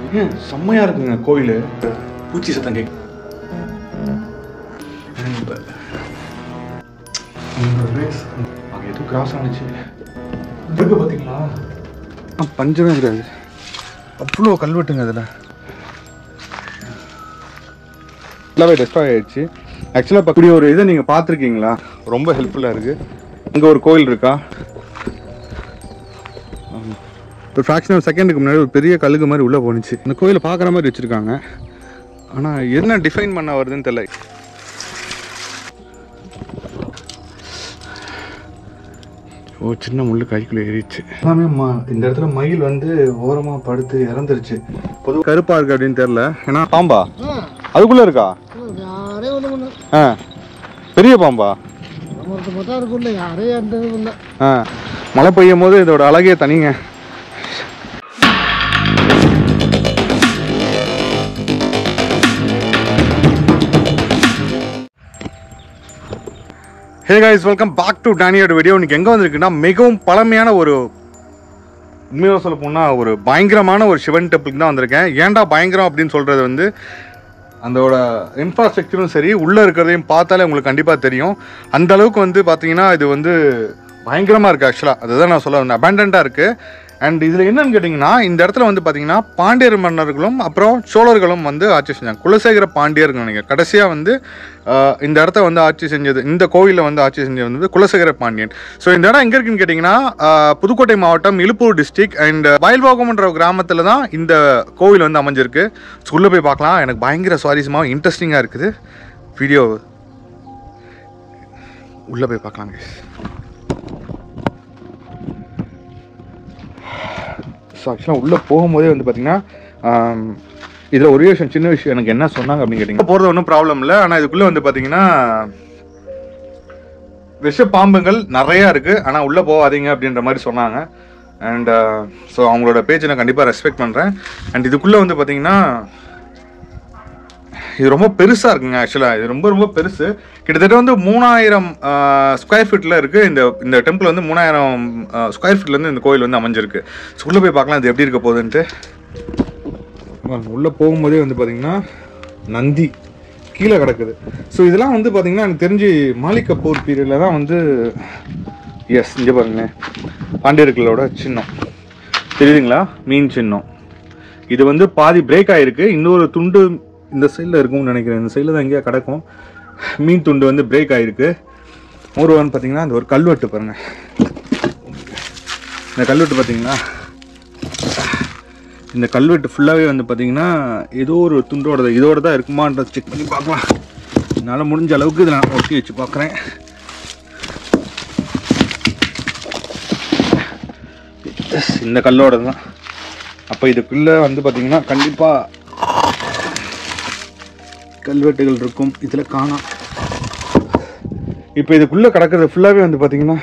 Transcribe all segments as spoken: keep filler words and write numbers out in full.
ஏன் செம்மையாக இருக்குங்க கோயில். பூச்சி சத்தம் கேட்கு. அங்கே எதுவும் கிராஸ் ஆனிச்சு இருக்கு பார்த்தீங்களா? பஞ்சமே கிடையாது, அவ்வளோ கல்வெட்டுங்க அதில். ஃபுல்லாகவே டெஸ்ட்ராய் ஆகிடுச்சு. ஆக்சுவலாக இப்போ இப்படி ஒரு இதை நீங்கள் பார்த்துருக்கீங்களா? ரொம்ப ஹெல்ப்ஃபுல்லாக இருக்குது. இங்கே ஒரு கோயில் இருக்கா, ஒரு ஃப்ராக்ஷன் ஆஃப் செகண்டுக்கு முன்னாடி ஒரு பெரிய கல்லுக்கு மாதிரி உள்ளே போணுச்சு. இந்த கோயிலை பார்க்குற மாதிரி வச்சுருக்காங்க, ஆனால் என்ன டிஃபைன் பண்ண வருதுன்னு தெரியல. ஓ, சின்ன முள்ளு கைக்குள்ளே ஏறிடுச்சு. எல்லாமே மா இந்த இடத்துல மயில் வந்து ஓரமாக படுத்து இறந்துருச்சு. பொதுவாக கருப்பாக இருக்குது அப்படின்னு தெரில. ஏன்னா பாம்பா அதுக்குள்ளே இருக்கா? ஆ, பெரிய பாம்பா? ஆ, மழை பெய்யும் போது இதோட அழகே தனிங்க. Hey guys, welcome back to டானியோட வீடியோ. இன்னைக்கு எங்கே வந்திருக்குன்னா மிகவும் பழமையான ஒரு, உண்மையாக சொல்ல போனால் ஒரு பயங்கரமான ஒரு சிவன் டெம்பிளுக்கு தான் வந்திருக்கேன். ஏன்டா பயங்கரம் அப்படின்னு சொல்கிறது வந்து அதோட இன்ஃப்ராஸ்ட்ரக்சரும் சரி, உள்ளே இருக்கிறதையும் பார்த்தாலே உங்களுக்கு கண்டிப்பாக தெரியும். அந்த அளவுக்கு வந்து பார்த்தீங்கன்னா இது வந்து பயங்கரமாக இருக்குது. ஆக்சுவலாக அதுதான் நான் சொல்ல வந்தேன், அபேண்டண்டாக இருக்குது. அண்ட் இதில் என்னன்னு கேட்டிங்கன்னா, இந்த இடத்துல வந்து பார்த்தீங்கன்னா பாண்டியர் மன்னர்களும் அப்புறம் சோழர்களும் வந்து ஆட்சி செஞ்சாங்க. குலசேகர பாண்டியர்கள் நினைக்கிறேன் கடைசியாக வந்து இந்த இடத்த வந்து ஆட்சி செஞ்சது, இந்த கோவிலில் வந்து ஆட்சி செஞ்சது வந்து குலசேகர பாண்டியன். ஸோ இந்த இடம் எங்கே இருக்குன்னு கேட்டிங்கன்னா, புதுக்கோட்டை மாவட்டம் இலுப்பூர் டிஸ்ட்ரிக்ட் அண்ட் வயல்வாகம்ன்ற கிராமத்தில் தான் இந்த கோவில் வந்து அமைஞ்சிருக்கு. ஸோ உள்ளே போய் பார்க்கலாம். எனக்கு பயங்கர சுவாரஸ்யமாக இன்ட்ரெஸ்டிங்காக இருக்குது. வீடியோ உள்ளே போய் பார்க்கலாம். ஸோ ஆக்சுவலாக உள்ளே போகும்போதே வந்து பார்த்தீங்கன்னா இதில் ஒரே விஷயம், சின்ன விஷயம் எனக்கு என்ன சொன்னாங்க அப்படின்னு கேட்டிங்கன்னா, போகிறது ஒன்றும் ப்ராப்ளம் இல்லை. ஆனால் இதுக்குள்ளே வந்து பார்த்தீங்கன்னா விஷ பாம்புகள் நிறையா இருக்குது, ஆனால் உள்ளே போகாதீங்க அப்படின்ற மாதிரி சொன்னாங்க. அண்ட் ஸோ அவங்களோட பேஜை நான் கண்டிப்பாக ரெஸ்பெக்ட் பண்ணுறேன். அண்ட் இதுக்குள்ளே வந்து பார்த்தீங்கன்னா இது ரொம்ப பெருசாக இருக்குங்க. ஆக்சுவலாக இது ரொம்ப ரொம்ப பெருசு. கிட்டத்தட்ட வந்து மூணாயிரம் ஸ்கொயர் ஃபீட்டில் இருக்குது. இந்த இந்த டெம்பிள் வந்து மூணாயிரம் ஸ்கொயர் ஃபீட்லேருந்து இந்த கோயில் வந்து அமைஞ்சிருக்கு. ஸோ உள்ளே போய் பார்க்கலாம் இது எப்படி இருக்க போகுதுன்ட்டு. உள்ளே போகும்போதே வந்து பார்த்திங்கன்னா நந்தி கீழே கிடக்குது. ஸோ இதெல்லாம் வந்து பார்த்திங்கன்னா எனக்கு தெரிஞ்சு மாலிக் கபூர் பீரியடில் தான் வந்து, எஸ் இங்கே பாருங்களேன், பாண்டியர்களோட சின்னம் தெரியுதுங்களா, மீன் சின்னம். இது வந்து பாதி பிரேக் ஆகிருக்கு, இன்னொரு துண்டு இந்த சைடில் இருக்கும்னு நினைக்கிறேன். இந்த சைடில் தான் எங்கேயா கிடக்கும். மீன் துண்டு வந்து பிரேக் ஆகிருக்கு. ஒரு ஒன் பார்த்தீங்கன்னா அந்த ஒரு கல்வெட்டு பாருங்கள். இந்த கல்வெட்டு பார்த்தீங்களா, இந்த கல்வெட்டு ஃபுல்லாகவே வந்து பார்த்தீங்கன்னா ஏதோ ஒரு துண்டோட இதோட தான் இருக்குமான்றதை செக் பண்ணி பார்க்கலாம். என்னால் முடிஞ்ச அளவுக்கு இதை நான் ஒட்டி வச்சு பார்க்குறேன். இந்த கல்லோட தான். அப்போ இதுக்குள்ளே வந்து பார்த்தீங்கன்னா கண்டிப்பாக கல்வெட்டுகள் இருக்கும். இதில் காணோம். இப்போ இதுக்குள்ளே கிடக்கிறது ஃபுல்லாகவே வந்து பார்த்தீங்கன்னா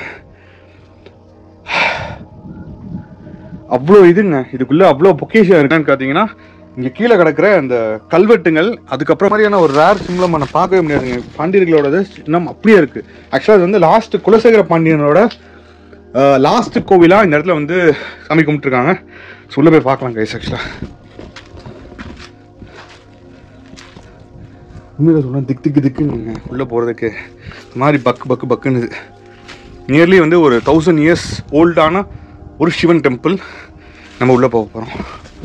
அவ்வளோ இதுங்க. இதுக்குள்ளே அவ்வளோ பொக்கேஷன் இருக்குன்னு பார்த்தீங்கன்னா, இங்கே கீழே கிடக்கிற அந்த கல்வெட்டுங்கள், அதுக்கப்புறம் மாதிரியான ஒரு ரேர் சிம்பிளம் நம்ம பார்க்கவே முடியாதுங்க. பாண்டியர்களோட சின்னம் அப்படியே இருக்குது. ஆக்சுவலாக அது வந்து லாஸ்ட் குலசேகர பாண்டியனோட லாஸ்ட் கோவிலாக இந்த இடத்துல வந்து சாமி கும்பிட்டுருக்காங்க. சொல்ல போய் பார்க்கலாம் கைஸ். ஆக்சுவலாக உண்மையில சொன்னால் திக் திக்கு திக்குங்க உள்ளே போகிறதுக்கு மாதிரி பக்கு பக்கு பக்குன்னு. நியர்லி வந்து ஒரு தௌசண்ட் இயர்ஸ் ஓல்டான ஒரு சிவன் டெம்பிள். நம்ம உள்ளே போக போகிறோம்.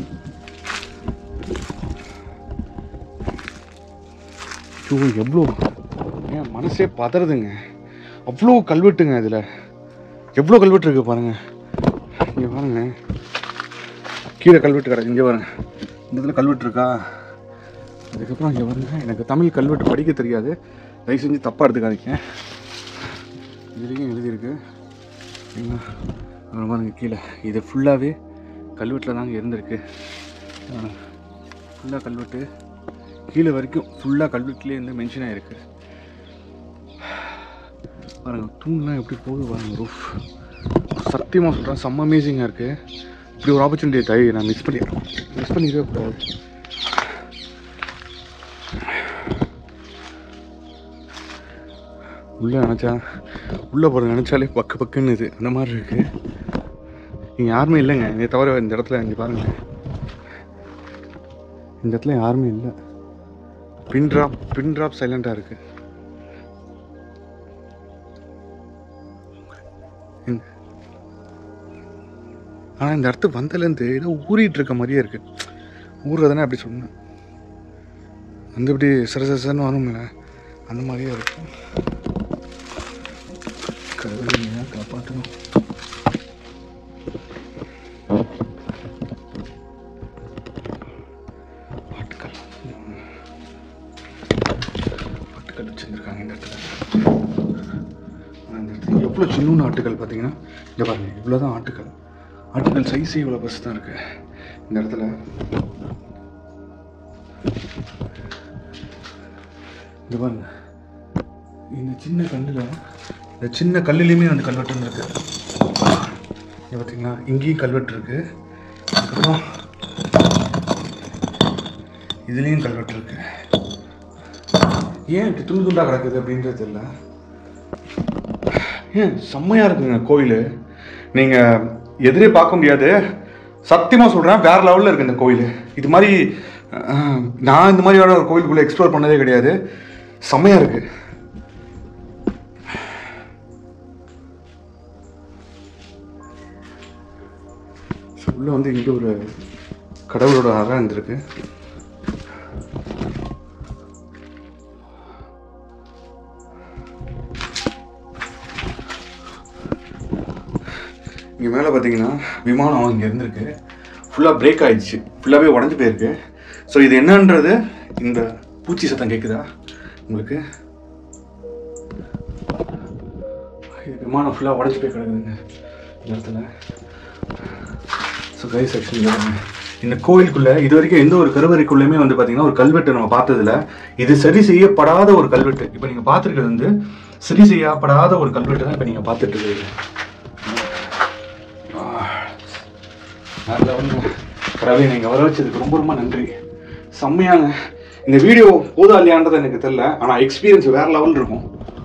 ஐயோ எவ்வளோ, ஏன் மனசே பதறதுங்க. அவ்வளோ கல்வெட்டுங்க. இதில் எவ்வளோ கல்வெட்டு இருக்குது பாருங்கள். இங்கே பாருங்க, கீழே கல்வெட்டு கிடக்கு. இங்கே பாருங்க, இந்த இதில் கல்வெட்டு இருக்கா. அதுக்கப்புறம் இங்கே பாருங்க, எனக்கு தமிழ் கல்வெட்டு படிக்க தெரியாது, தயவு செஞ்சு தப்பாக எடுத்துக்காதீங்க. இதுலேயும் எழுதியிருக்கு பாருங்க கீழே. இது ஃபுல்லாகவே கல்வெட்டில் தாங்க இருந்திருக்கு. ஃபுல்லாக கல்வெட்டு கீழே வரைக்கும் ஃபுல்லாக கல்வெட்டுலேயே இருந்து மென்ஷன் ஆகிருக்கு. பாருங்கள் தூண்லாம் எப்படி போகுது பாருங்கள். ரூஃப் சத்தியமாக சொல்கிறேன், செம்ம அமேசிங்காக இருக்குது. இப்படி ஒரு ஆப்பர்ச்சுனிட்டியை தை நான் மிஸ் பண்ணிடுறேன். மிஸ் பண்ணிக்கவே கூடாது. உள்ளே நினச்சா உள்ளே போகிற நினச்சாலே பக்கு பக்குன்னு இது அந்த மாதிரி இருக்குது. இங்கே யாருமே இல்லைங்க, இதை தவிர இந்த இடத்துல இங்கே பாருங்கள். இந்த இடத்துல யாருமே இல்லை. பின் ட்ராப் பின் ட்ராப் சைலண்டாக இருக்கு. ஆனால் இந்த இடத்துக்கு வந்ததுலேருந்து ஏதோ ஊறிட்டு இருக்க மாதிரியே இருக்கு. ஊறுறதுனா அப்படி சொன்னேன், வந்து இப்படி சர சரன்னு வரும்ல, அந்த மாதிரியே இருக்கும். கடவுளை காப்பாற்றணும். ஆட்டுக்கல் ஆட்டுக்கல் வச்சுருக்காங்க இந்த இடத்துல. இந்த இடத்துல எவ்வளோ சின்ன ஆட்டுக்கல் பார்த்தீங்கன்னா, இங்கே பாருங்கள், இவ்வளோதான் ஆட்டுக்கல். ஆட்டுக்கல் சைஸ் இவ்வளோ பஸ் தான் இருக்கு இந்த இடத்துல. இங்கே பாருங்க, இந்த சின்ன கல்லில், இந்த சின்ன கல்லுலேயுமே வந்து கல்வெட்டு இருக்கு. இங்கே பார்த்தீங்களா, இங்கேயும் கல்வெட்டு இருக்கு. அதுக்கப்புறம் இதுலேயும் கல்வெட்டு இருக்கு. ஏன் இப்படி துண்டு துண்டாக கிடக்குது அப்படின்றது தெரியல. ஏன் செம்மையாக இருக்குங்க கோயில். நீங்கள் எதிரே பார்க்க முடியாது, சத்தியமாக சொல்கிறேன், வேறு லெவலில் இருக்குது இந்த கோயில். இது மாதிரி நான் இந்த மாதிரியான ஒரு கோயிலுக்குள்ளே எக்ஸ்ப்ளோர் பண்ணதே கிடையாது. செம்மையாக இருக்குது. உள்ளே வந்து இங்கே ஒரு கடவுளோட அறை இருந்திருக்கு. இங்கே மேலே பார்த்தீங்கன்னா விமானம் இங்கே இருந்திருக்கு. ஃபுல்லாக பிரேக் ஆகிடுச்சு, ஃபுல்லாகவே உடஞ்சி போயிருக்கு. ஸோ இது என்னன்றது, இந்த பூச்சி சத்தம் கேட்குதா உங்களுக்கு? இது விமானம் ஃபுல்லாக உடஞ்சி போய் கிடக்குதுங்க இந்த இடத்துல. ஸோ கைஸ், ஆக்சுவலி இந்த கோயிலுக்குள்ளே இது வரைக்கும் எந்த ஒரு கருவறைக்குள்ளேயுமே வந்து பார்த்தீங்கன்னா ஒரு கல்வெட்டு நம்ம பார்த்ததில்ல. இது சரி செய்யப்படாத ஒரு கல்வெட்டு. இப்போ நீங்கள் பார்த்துருக்கிறது வந்து சரி செய்யப்படாத ஒரு கல்வெட்டு தான் இப்போ நீங்கள் பார்த்துட்டு இருக்கீங்க. ரவி, நீங்கள் வர வச்சதுக்கு ரொம்ப ரொம்ப நன்றி. செம்மையாங்க. இந்த வீடியோ போதா இல்லையான்றது எனக்கு தெரியல, ஆனால் எக்ஸ்பீரியன்ஸ் வேற லெவல் இருக்கும்.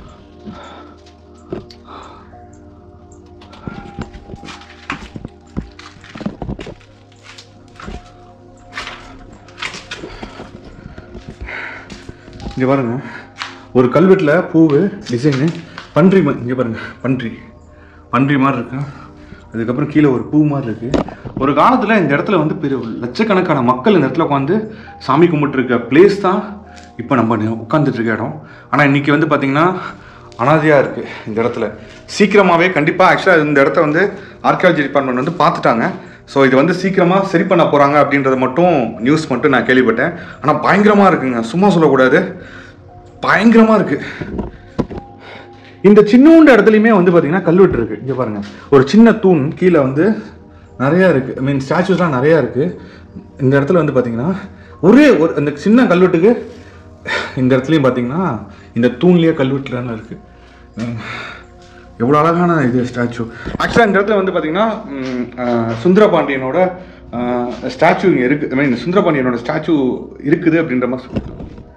இங்கே பாருங்க, ஒரு கல்வெட்டில் பூவு டிசைனு பன்றி, இங்கே பாருங்க, பன்றி பன்றி மாதிரி இருக்கு. அதுக்கப்புறம் கீழே ஒரு பூ மாதிரி இருக்குது. ஒரு காலத்தில் இந்த இடத்துல வந்து பெரிய லட்சக்கணக்கான மக்கள் இந்த இடத்துல உட்காந்து சாமி கும்பிட்டுருக்க பிளேஸ் தான் இப்போ நம்ம உட்காந்துட்டு இருக்க இடம். ஆனால் இன்றைக்கி வந்து பார்த்திங்கன்னா அனாதையாக இருக்குது இந்த இடத்துல. சீக்கிரமாகவே கண்டிப்பாக ஆக்சுவலாக இந்த இடத்த வந்து ஆர்கியாலஜி டிபார்ட்மெண்ட் வந்து பார்த்துட்டாங்க. ஸோ இது வந்து சீக்கிரமாக சரி பண்ண போகிறாங்க அப்படின்றது மட்டும் நியூஸ் மட்டும் நான் கேள்விப்பட்டேன். ஆனால் பயங்கரமாக இருக்குங்க, சும்மா சொல்லக்கூடாது, பயங்கரமாக இருக்குது. இந்த சின்னூண்ட இடத்துலையுமே வந்து பார்த்தீங்கன்னா கல்வெட்டு இருக்குது. இங்கே பாருங்கள், ஒரு சின்ன தூண் கீழே வந்து நிறையா இருக்குது. ஐ மீன் ஸ்டாச்சுஸ்லாம் நிறையா இருக்குது. இந்த இடத்துல வந்து பார்த்தீங்கன்னா ஒரே ஒரு அந்த சின்ன கல்வெட்டுக்கு இந்த இடத்துலையும் பார்த்தீங்கன்னா இந்த தூண்லேயே கல்வெட்டுலாம் இருக்குது. எவ்வளோ அழகான இது ஸ்டாச்சு. ஆக்சுவலாக இந்த இடத்துல வந்து பார்த்தீங்கன்னா சுந்தரபாண்டியனோட ஸ்டாச்சு இங்கே இருக்குது. ஐ மீன் சுந்தரபாண்டியனோட ஸ்டாச்சு இருக்குது அப்படின்ற மாதிரி சொல்லுவாங்க.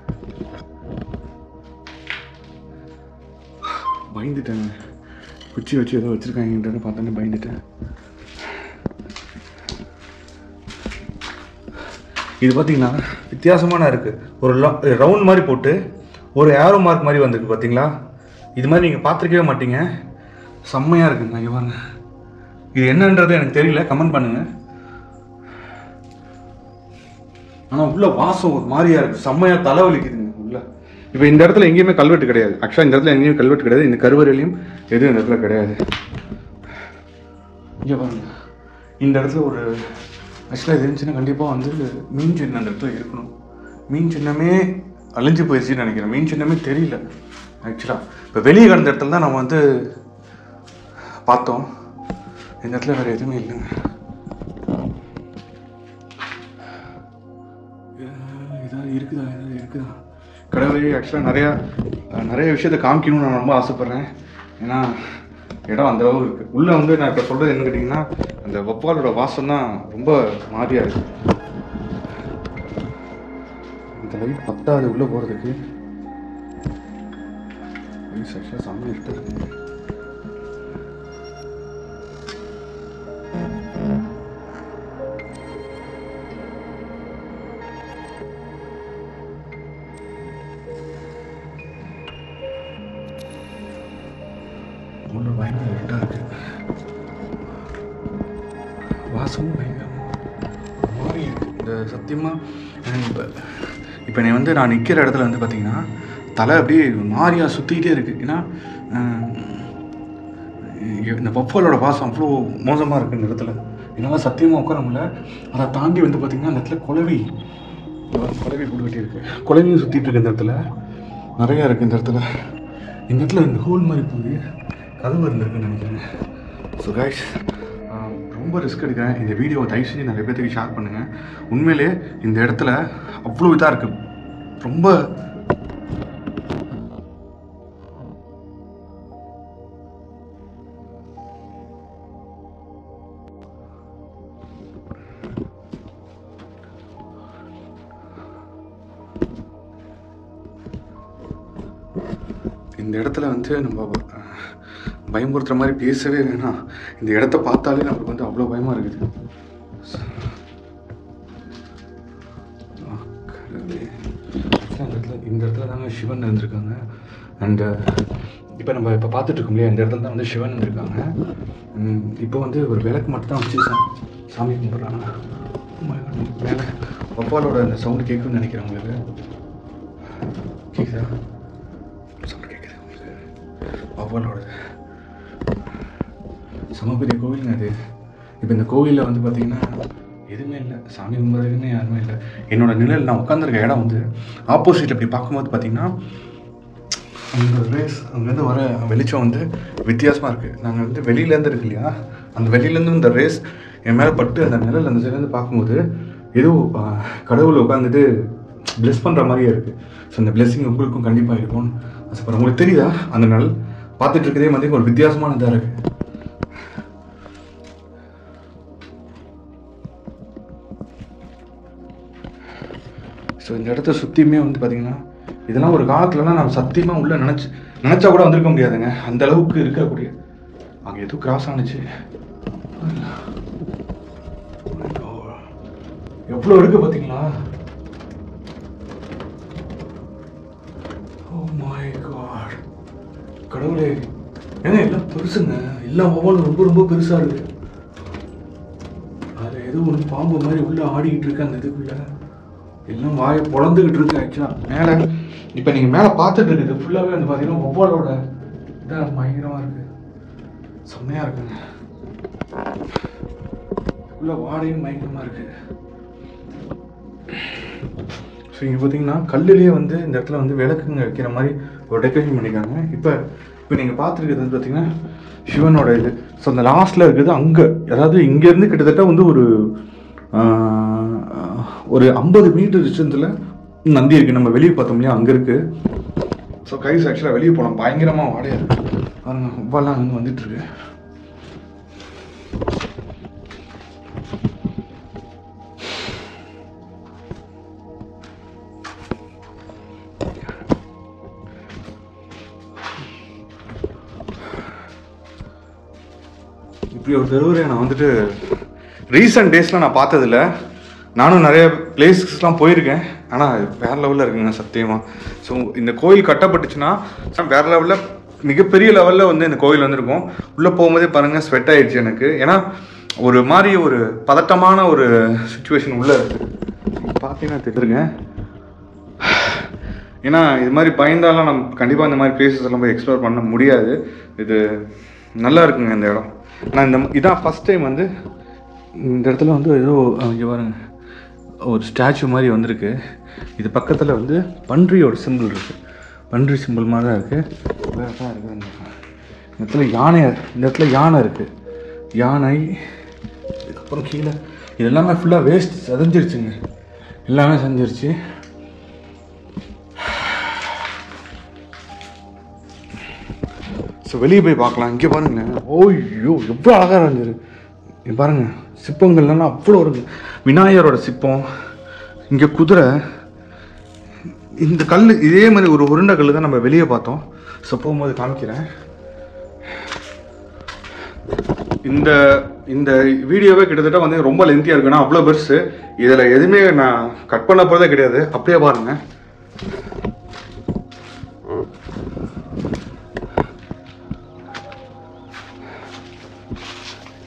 பயந்துட்டேங்க, குச்சி வச்சு ஏதோ வச்சுருக்காங்கன்றத பார்த்தோன்னே பயந்துட்டேன். இது பார்த்தீங்கன்னா வித்தியாசமான இருக்குது. ஒரு ரவுண்ட் மாதிரி போட்டு ஒரு ஏரோ மார்க் மாதிரி வந்திருக்கு பார்த்தீங்களா? இது மாதிரி நீங்கள் பார்த்துருக்கவே மாட்டீங்க. செம்மையாக இருக்குங்க. இங்கே வாங்க, இது என்னன்றது எனக்கு தெரியல, கமெண்ட் பண்ணுங்கள். ஆனால் உள்ள வாசம் ஒரு மாதிரியாக இருக்குது, செம்மையாக தலைவலிக்குதுங்க உள்ள. இப்போ இந்த இடத்துல எங்கேயுமே கல்வெட்டு கிடையாது. ஆக்சுவலாக இந்த இடத்துல எங்கேயுமே கல்வெட்டு கிடையாது. இந்த கருவறையிலையும் எதுவும் இந்த இடத்துல கிடையாது. இங்கே பாருங்க, இந்த இடத்துல ஒரு ஆக்சுவலாக இது இருந்துச்சுன்னா கண்டிப்பாக வந்து மீன் சின்னம் அந்த இடத்துல இருக்கணும். மீன் சின்னமே அழிஞ்சு போயிடுச்சுன்னு நினைக்கிறேன். மீன் சின்னமே தெரியல ஆக்சுவலாக. இப்போ வெளியே கிடந்த இடத்துல தான் நம்ம வந்து பார்த்தோம். இந்த இடத்துல வேறு எதுவுமே இல்லைங்க. இதாக இருக்குதா ஏதாவது இருக்குதா கடவுளே. ஆக்சுவலாக நிறையா நிறைய விஷயத்தை காமிக்கணும்னு நான் ரொம்ப ஆசைப்பட்றேன். ஏன்னா இடம் அந்த அளவு இருக்குது. உள்ளே வந்து நான் இப்போ சொல்கிறது என்ன கேட்டிங்கன்னா, அந்த வவ்வாலோட வாசம் தான் ரொம்ப மாதிரியாக இருக்குது. இந்த லைட் பத்தாவது உள்ளே போகிறதுக்கு. ஆக்சுவலாக செம்ம இருட்டாக இருக்குது. பயங்கர இருட்டாக இருக்குது. வாசமும் பயங்கரமாக மாறி இருக்குது இந்த சத்தியமாக. இப்போ இப்போ நீ வந்து நான் நிற்கிற இடத்துல வந்து பார்த்தீங்கன்னா தலை அப்படியே மாறியாக சுற்றிக்கிட்டே இருக்குது. ஏன்னா இந்த பஃபலோட வாசம் அவ்வளோ மோசமாக இருக்குது இந்த இடத்துல. என்னால் சத்தியமாக உட்கார முடியல. அதை தாண்டி வந்து பார்த்திங்கன்னா அந்த இடத்துல குளவி குளவி போட்டுக்கிட்டே இருக்குது. குளவியும் சுற்றிட்டு இருக்கு இந்த இடத்துல, நிறையா இருக்குது இந்த இடத்துல. இந்த இடத்துல இந்த ஹோல் மாதிரி போகுது, கதவு இருந்திருக்குன்னு நினைக்கிறேன். ஸோ கைஸ், ரொம்ப ரிஸ்க் எடுக்கிறேன். இந்த வீடியோவை தயவு செஞ்சு நிறைய பேருக்கு ஷேர் பண்ணுங்கள். உண்மையிலே இந்த இடத்துல அவ்வளோ இதாக இருக்குது. ரொம்ப இந்த இடத்துல வந்து நம்ம பயமுறுத்துற மாதிரி பேசவே வேணாம். இந்த இடத்த பார்த்தாலே நமக்கு வந்து அவ்வளோ பயமாக இருக்குது. இந்த இடத்துல இந்த இடத்துல தாங்க சிவன் இருந்திருக்காங்க. அண்டு இப்போ நம்ம இப்போ பார்த்துட்டு இருக்கோம் இல்லையா, இந்த இடத்துல தான் வந்து சிவன் இருந்திருக்காங்க. இப்போ வந்து ஒரு விளக்கு மட்டும் தான் வச்சு சாமி கும்பிட்றாங்க. மேலே பப்பாலோட அந்த சவுண்டு கேட்குன்னு நினைக்கிறேன். உங்களுக்கு கேட்குதா? சவுண்டு கேட்குது உங்களுக்கு? பப்பாலோட சமபெரிய கோவிலுங்க அது. இப்போ இந்த கோவிலில் வந்து பார்த்திங்கன்னா எதுவுமே இல்லை, சாமி கும்பிட்றதுக்குன்னு யாருமே இல்லை. என்னோட நிழல் நான் உட்காந்துருக்க இடம் வந்து ஆப்போசிட்டில் இப்படி பார்க்கும்போது பார்த்திங்கன்னா அந்த ரேஸ் அங்கேருந்து வர வெளிச்சம் வந்து வித்தியாசமாக இருக்குது. நாங்கள் வந்து வெளியிலேருந்து இருக்கு இல்லையா, அந்த வெளியிலேருந்து இந்த ரேஸ் என் மேலே பட்டு அந்த நிழல் அந்த சைட்லேருந்து பார்க்கும்போது ஏதோ கடவுள் உட்காந்துட்டு பிளெஸ் பண்ணுற மாதிரியே இருக்குது. ஸோ அந்த பிளெஸ்ஸிங் உங்களுக்கும் கண்டிப்பாக இருக்கும்னு ஆசைப்படுறேன். உங்களுக்கு தெரியுதா அந்த நிழல் பார்த்துட்டு இருக்கதே மாதிரி ஒரு வித்தியாசமான இதாக இருக்குது. ஸோ இந்த இடத்த சுற்றியுமே வந்து பார்த்திங்கன்னா இதெல்லாம் ஒரு காலத்துலலாம் நம்ம சத்தியமாக உள்ளே நினச்சி நினச்சா கூட வந்திருக்க முடியாதுங்க. அந்த அளவுக்கு இருக்கக்கூடிய அங்கே எதுவும் கிராஸ் ஆனிச்சு. எவ்வளோ இருக்குது பார்த்தீங்களா? ஓ மை காட், கடவுளே. ஏன்னா எல்லாம் பெருசுங்க, எல்லாம் ஒவ்வொன்றும் ரொம்ப ரொம்ப பெருசாக இருக்குது. அதில் ஏதோ ஒன்று பாம்பு மாதிரி உள்ளே ஆடிக்கிட்டு இருக்கு. அந்த இதுக்குள்ள எல்லாம் வாயை பொழந்துக்கிட்டு இருக்கு. ஆக்சுவலாக மேலே இப்போ நீங்கள் மேலே பார்த்துட்டு இருக்குது ஃபுல்லாகவே வந்து பார்த்தீங்கன்னா ஒவ்வொருட இதாக பயங்கரமாக இருக்குது, செம்மையாக இருக்குங்க. உள்ள வாடையும் பயங்கரமாக இருக்குது. ஸோ இங்கே பார்த்தீங்கன்னா கல்லுலேயே வந்து இந்த இடத்துல வந்து விளக்குங்க வைக்கிற மாதிரி ஒரு டெக்கரேஷன் பண்ணியிருக்காங்க. இப்போ இப்போ நீங்கள் பார்த்துருக்கிறது வந்து பார்த்தீங்கன்னா சிவனோட இது. ஸோ அந்த லாஸ்ட்டில் இருக்குது அங்கே, அதாவது இங்கேருந்து கிட்டத்தட்ட வந்து ஒரு ஒரு ஐம்பது மீட்டர் டிஸ்டன்ஸில் நந்தி இருக்குது. நம்ம வெளியே பார்த்தோம் இல்லையா, அங்கே இருக்குது. ஸோ கைஸ் ஆக்சுவலாக வெளியே போகலாம், பயங்கரமாக வாடையாக இருக்குது பாருங்க. ஒவ்வொல்லாம் வந்து வந்துட்டுருக்கு. இப்படி ஒரு தெருவுரை நான் வந்துட்டு ரீசெண்ட் டேஸில் நான் பார்த்ததில்ல. நானும் நிறைய பிளேஸஸ்லாம் போயிருக்கேன், ஆனால் வேறு லெவலில் இருக்குங்க சத்தியமாக. ஸோ இந்த கோயில் கட்டப்பட்டுச்சுன்னா வேறு லெவலில் மிகப்பெரிய லெவலில் வந்து இந்த கோயில் வந்துருக்கும். உள்ளே போகும்போதே பாருங்கள் ஸ்வெட் ஆகிடுச்சு எனக்கு. ஏன்னா ஒரு மாதிரி ஒரு பதட்டமான ஒரு சுச்சுவேஷன் உள்ளே இருக்குது. பார்த்தீங்கன்னா தெரியுங்க. ஏன்னா இது மாதிரி பயந்தாலாம் நம்ம கண்டிப்பாக இந்த மாதிரி பிளேசஸ் எல்லாம் போய் எக்ஸ்ப்ளோர் பண்ண முடியாது. இது நல்லா இருக்குங்க இந்த இடம். நான் இந்த இதான் ஃபஸ்ட் டைம் வந்து இந்த இடத்துல வந்து ஏதோ இங்கே பாருங்க ஒரு ஸ்டாச்சு மாதிரி வந்திருக்கு. இது பக்கத்தில் வந்து பன்றியோட சிம்பிள் இருக்குது, பன்றி சிம்பிள் மாதிரி தான் இருக்குது. வேறு தான் இருக்குது. இந்த இடத்துல யானை, இந்த இடத்துல யானை இருக்குது, யானை. இதுக்கப்புறம் கீழே இது எல்லாமே ஃபுல்லாக வேஸ்ட் செதஞ்சிருச்சுங்க, எல்லாமே செஞ்சிருச்சு. ஸோ வெளியே போய் பார்க்கலாம். இங்கே பாருங்களேன், ஓய்யோ எவ்வளோ அழகாக இருந்துரு. இங்கே பாருங்கள் சிற்பங்கள்லாம் அவ்வளோ இருக்கு. விநாயகரோட சிற்பம், இங்கே குதிரை, இந்த கல் இதே மாதிரி ஒரு உருண்டை கல் தான் நம்ம வெளியே பார்த்தோம். ஸோ போகும்போது காமிக்கிறேன். இந்த இந்த வீடியோவே கிட்டத்தட்ட வந்து ரொம்ப லென்த்தியாக இருக்குன்னா அவ்வளோ பெருசு. இதில் எதுவுமே நான் கட் பண்ண போகிறதே கிடையாது. அப்படியே பாருங்கள்.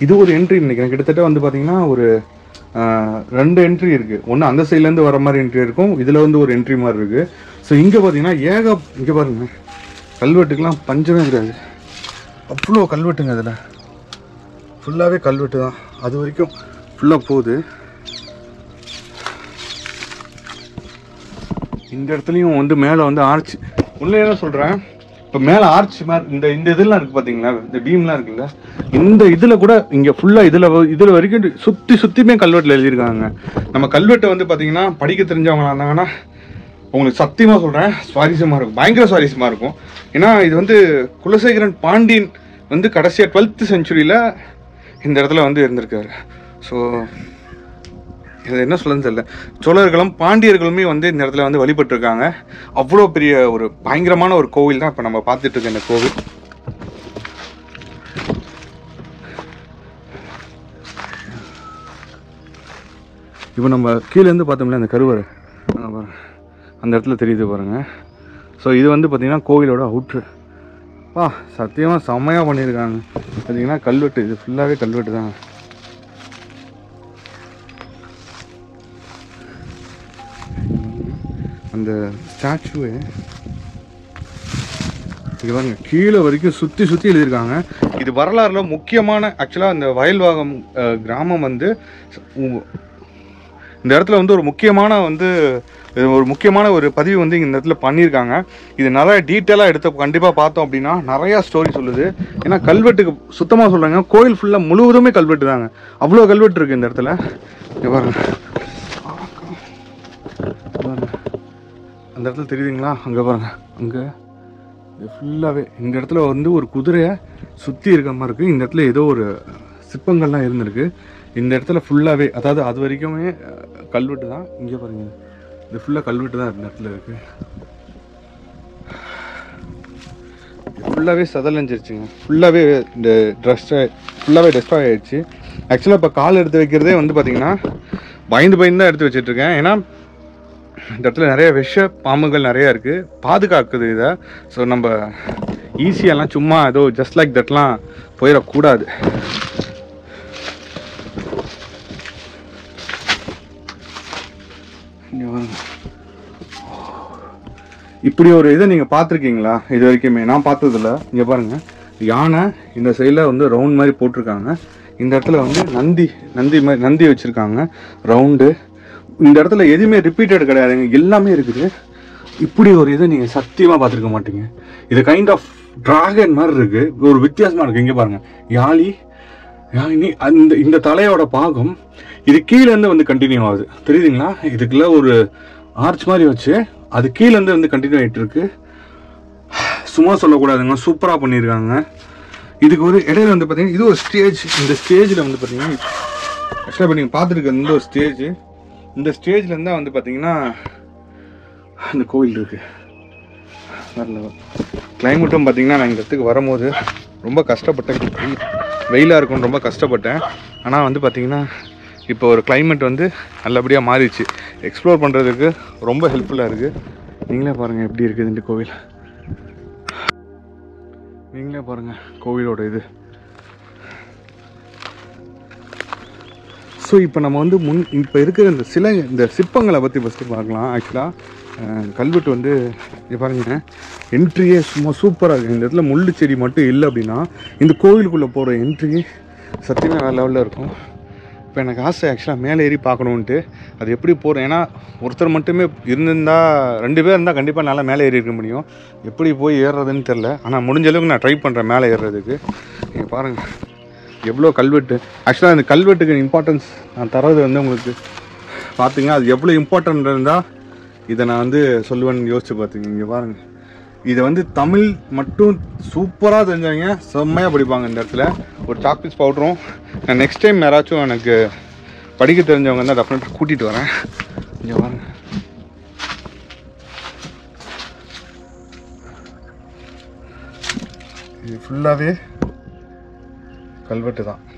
இது ஒரு என்ட்ரி நினைக்கிறேன். கிட்டத்தட்ட வந்து பார்த்தீங்கன்னா ஒரு ரெண்டு என்ட்ரி இருக்குது. ஒன்று அந்த சைட்லேருந்து வர மாதிரி என்ட்ரி இருக்கும், இதில் வந்து ஒரு என்ட்ரி மாதிரி இருக்குது. ஸோ இங்கே பார்த்தீங்கன்னா ஏக இங்கே பாருங்க, கல்வெட்டுக்கெலாம் பஞ்சமே கிடையாது, அவ்வளோ கல்வெட்டுங்க. அதில் ஃபுல்லாகவே கல்வெட்டு தான், அது வரைக்கும் ஃபுல்லாக போகுது. இந்த இடத்துலையும் வந்து மேலே வந்து ஆர்ச், உள்ளே என்ன சொல்கிறேன், இப்போ மேலே ஆர்ச் மாதிரி இந்த இந்த இதெல்லாம் இருக்குது பார்த்தீங்களா, இந்த பீம்லாம் இருக்குல்ல, இந்த இதில் கூட இங்கே ஃபுல்லாக இதில் இதில் வரைக்கும் சுற்றி சுற்றியுமே கல்வெட்டில் எழுதியிருக்காங்க. நம்ம கல்வெட்டை வந்து பார்த்தீங்கன்னா படிக்க தெரிஞ்சவங்களா இருந்தாங்கன்னா உங்களுக்கு சத்தியமாக சொல்கிறேன் சுவாரஸ்யமாக இருக்கும், பயங்கர சுவாரஸ்யமாக இருக்கும். ஏன்னா இது வந்து குலசேகரன் பாண்டியன் வந்து கடைசியாக டுவெல்த்து செஞ்சுரியில் இந்த இடத்துல வந்து இருந்திருக்காரு. ஸோ இது என்ன சொல்லுன்னு தெரியல. சோழர்களும் பாண்டியர்களுமே வந்து இந்த இடத்துல வந்து வழிபட்டுருக்காங்க. அவ்வளோ பெரிய ஒரு பயங்கரமான ஒரு கோவில் தான் இப்போ நம்ம பார்த்துட்டு இருக்க இந்த கோவில். இப்போ நம்ம கீழேருந்து பார்த்தோம்ல அந்த கருவறை அந்த இடத்துல தெரியுது பாருங்க. ஸோ இது வந்து பார்த்திங்கன்னா கோவிலோட அவுட்ரு. பா சத்தியமாக செம்மையாக பண்ணியிருக்காங்க. பார்த்தீங்கன்னா கல்வெட்டு, இது ஃபுல்லாகவே கல்வெட்டு தான். அந்த ஸ்டாச்சுவே இது பாருங்க, கீழே வரைக்கும் சுற்றி சுற்றி எழுதியிருக்காங்க. இது வரலாறுல முக்கியமான, ஆக்சுவலாக அந்த வயல்வாகம் கிராமம் வந்து இந்த இடத்துல வந்து ஒரு முக்கியமான வந்து ஒரு முக்கியமான ஒரு பதிவு வந்து இந்த இடத்துல பண்ணியிருக்காங்க. இது நிறைய டீட்டெயிலாக எடுத்து கண்டிப்பாக பார்த்தோம் அப்படின்னா நிறையா ஸ்டோரி சொல்லுது. ஏன்னா கல்வெட்டுக்கு சுத்தமாக சொல்கிறாங்க, கோயில் ஃபுல்லாக முழுவதுமே கல்வெட்டு தாங்க, அவ்வளோ கல்வெட்டு இருக்குது இந்த இடத்துல. பாருங்க அந்த இடத்துல தெரியுதுங்களா, அங்கே பாருங்க, அங்கே ஃபுல்லாகவே இந்த இடத்துல வந்து ஒரு குதிரையை சுற்றி இருக்க மாதிரி இருக்குது. இந்த இடத்துல ஏதோ ஒரு சிற்பங்கள்லாம் இருந்திருக்கு இந்த இடத்துல ஃபுல்லாகவே. அதாவது அது வரைக்குமே கல்வெட்டு தான். இங்கே பாருங்க, இது ஃபுல்லாக கல்வெட்டு தான் இந்த இடத்துல இருக்குது. ஃபுல்லாகவே சதலஞ்சிருச்சுங்க, ஃபுல்லாகவே இந்த ட்ரெஸ்ஸை ஃபுல்லாகவே டெஸ்ட்ராய் ஆகிடுச்சு. ஆக்சுவலாக இப்போ கால் எடுத்து வைக்கிறதே வந்து பார்த்திங்கன்னா பயந்து பயந்து தான் எடுத்து வச்சிட்ருக்கேன். ஏன்னா இந்த இடத்துல நிறைய விஷ பாம்புகள் நிறையா இருக்குது, பாதுகாக்குது இதை. ஸோ நம்ம ஈஸியாலாம் சும்மா ஏதோ ஜஸ்ட் லைக் தட்லாம் போயிடக்கூடாது. இப்படி ஒரு இதை நீங்கள் பார்த்துருக்கீங்களா இது வரைக்குமே? நான் பார்த்ததில்ல. இங்கே பாருங்கள், யானை இந்த சைடில் வந்து ரவுண்ட் மாதிரி போட்டிருக்காங்க. இந்த இடத்துல வந்து நந்தி நந்தி மாதிரி நந்தி வச்சுருக்காங்க ரவுண்டு. இந்த இடத்துல எதுவுமே ரிப்பீட்டட் கிடையாதுங்க, எல்லாமே இருக்குது. இப்படி ஒரு இதை நீங்கள் சத்தியமாக பார்த்துருக்க மாட்டீங்க. இது கைண்ட் ஆஃப் டிராகன் மாதிரி இருக்குது, ஒரு வித்தியாசமாக இருக்குது. இங்கே பாருங்கள், யாழி யானி அந்த இந்த தலையோட பாகம் இது கீழேருந்து வந்து கண்டினியூ ஆகுது, தெரியுதுங்களா? இதுக்குள்ள ஒரு ஆர்ச் மாதிரி வச்சு அது கீழேருந்து வந்து கண்டினியூ ஆகிட்டு இருக்கு. சும்மா சொல்லக்கூடாதுங்க, சூப்பராக பண்ணியிருக்காங்க. இதுக்கு ஒரு இடையில வந்து பார்த்தீங்கன்னா இது ஒரு ஸ்டேஜ். இந்த ஸ்டேஜில் வந்து பார்த்தீங்கன்னா ஆக்சுவலாக இப்போ நீங்கள் பார்த்துருக்க இந்த ஒரு ஸ்டேஜ், இந்த ஸ்டேஜில் இருந்தால் வந்து பார்த்தீங்கன்னா இந்த கோவில் இருக்குது. வரல கிளைமேட்டும் பார்த்தீங்கன்னா நான் இந்த இடத்துக்கு வரும்போது ரொம்ப கஷ்டப்பட்டேன், வெயிலாக இருக்கும்னு ரொம்ப கஷ்டப்பட்டேன். ஆனால் வந்து பார்த்தீங்கன்னா இப்போ ஒரு கிளைமேட் வந்து நல்லபடியாக மாறிடுச்சு. எக்ஸ்ப்ளோர் பண்ணுறதுக்கு ரொம்ப ஹெல்ப்ஃபுல்லாக இருக்குது. நீங்களே பாருங்கள் எப்படி இருக்குது இந்த கோவில், நீங்களே பாருங்கள் கோவிலோட இது. ஸோ இப்போ நம்ம வந்து முன் இப்போ இருக்கிற இந்த சிலை இந்த சிற்பங்களை பற்றி ஃபஸ்ட்டு பார்க்கலாம். ஆக்சுவலாக கல்வெட்டு வந்து இது பாருங்க, என்ட்ரியே சும்மா சூப்பராக இருக்குது. இந்த இடத்துல முள்ளு செடி மட்டும் இல்லை அப்படின்னா இந்த கோவிலுக்குள்ளே போகிற என்ட்ரி சத்தியமாக வேறு லெவலில் இருக்கும். இப்போ எனக்கு ஆசை ஆக்சுவலாக மேலே ஏறி பார்க்கணுன்ட்டு. அது எப்படி போகிறேன், ஏன்னா ஒருத்தர் மட்டுமே இருந்திருந்தால் ரெண்டு பேர் இருந்தால் கண்டிப்பாக நல்லா மேலே ஏறி இருக்க முடியும். எப்படி போய் ஏறுறதுன்னு தெரில, ஆனால் முடிஞ்ச அளவுக்கு நான் ட்ரை பண்ணுறேன் மேலே ஏறுறதுக்கு. நீங்கள் பாருங்கள் எவ்வளோ கல்வெட்டு. ஆக்சுவலாக அந்த கல்வெட்டுக்கு இம்பார்ட்டன்ஸ் நான் தர்றது வந்து உங்களுக்கு பார்த்தீங்கன்னா அது எவ்வளோ இம்பார்ட்டன்ட் இருந்தால் இதை நான் வந்து சொல்லுவேன்னு யோசிச்சு பார்த்தீங்க. இங்கே பாருங்கள், இதை வந்து தமிழ் மட்டும் சூப்பராக தெரிஞ்சவங்க செம்மையாக படிப்பாங்க. இந்த இடத்துல ஒரு சாக்பீஸ் பவுடரும் நான் நெக்ஸ்ட் டைம் யாராச்சும் எனக்கு படிக்க தெரிஞ்சவங்க தான் டெஃபினட்டாக கூட்டிகிட்டு வரேன். இங்கே பாருங்க, இது ஃபுல்லாகவே கல்வெட்டு தான்.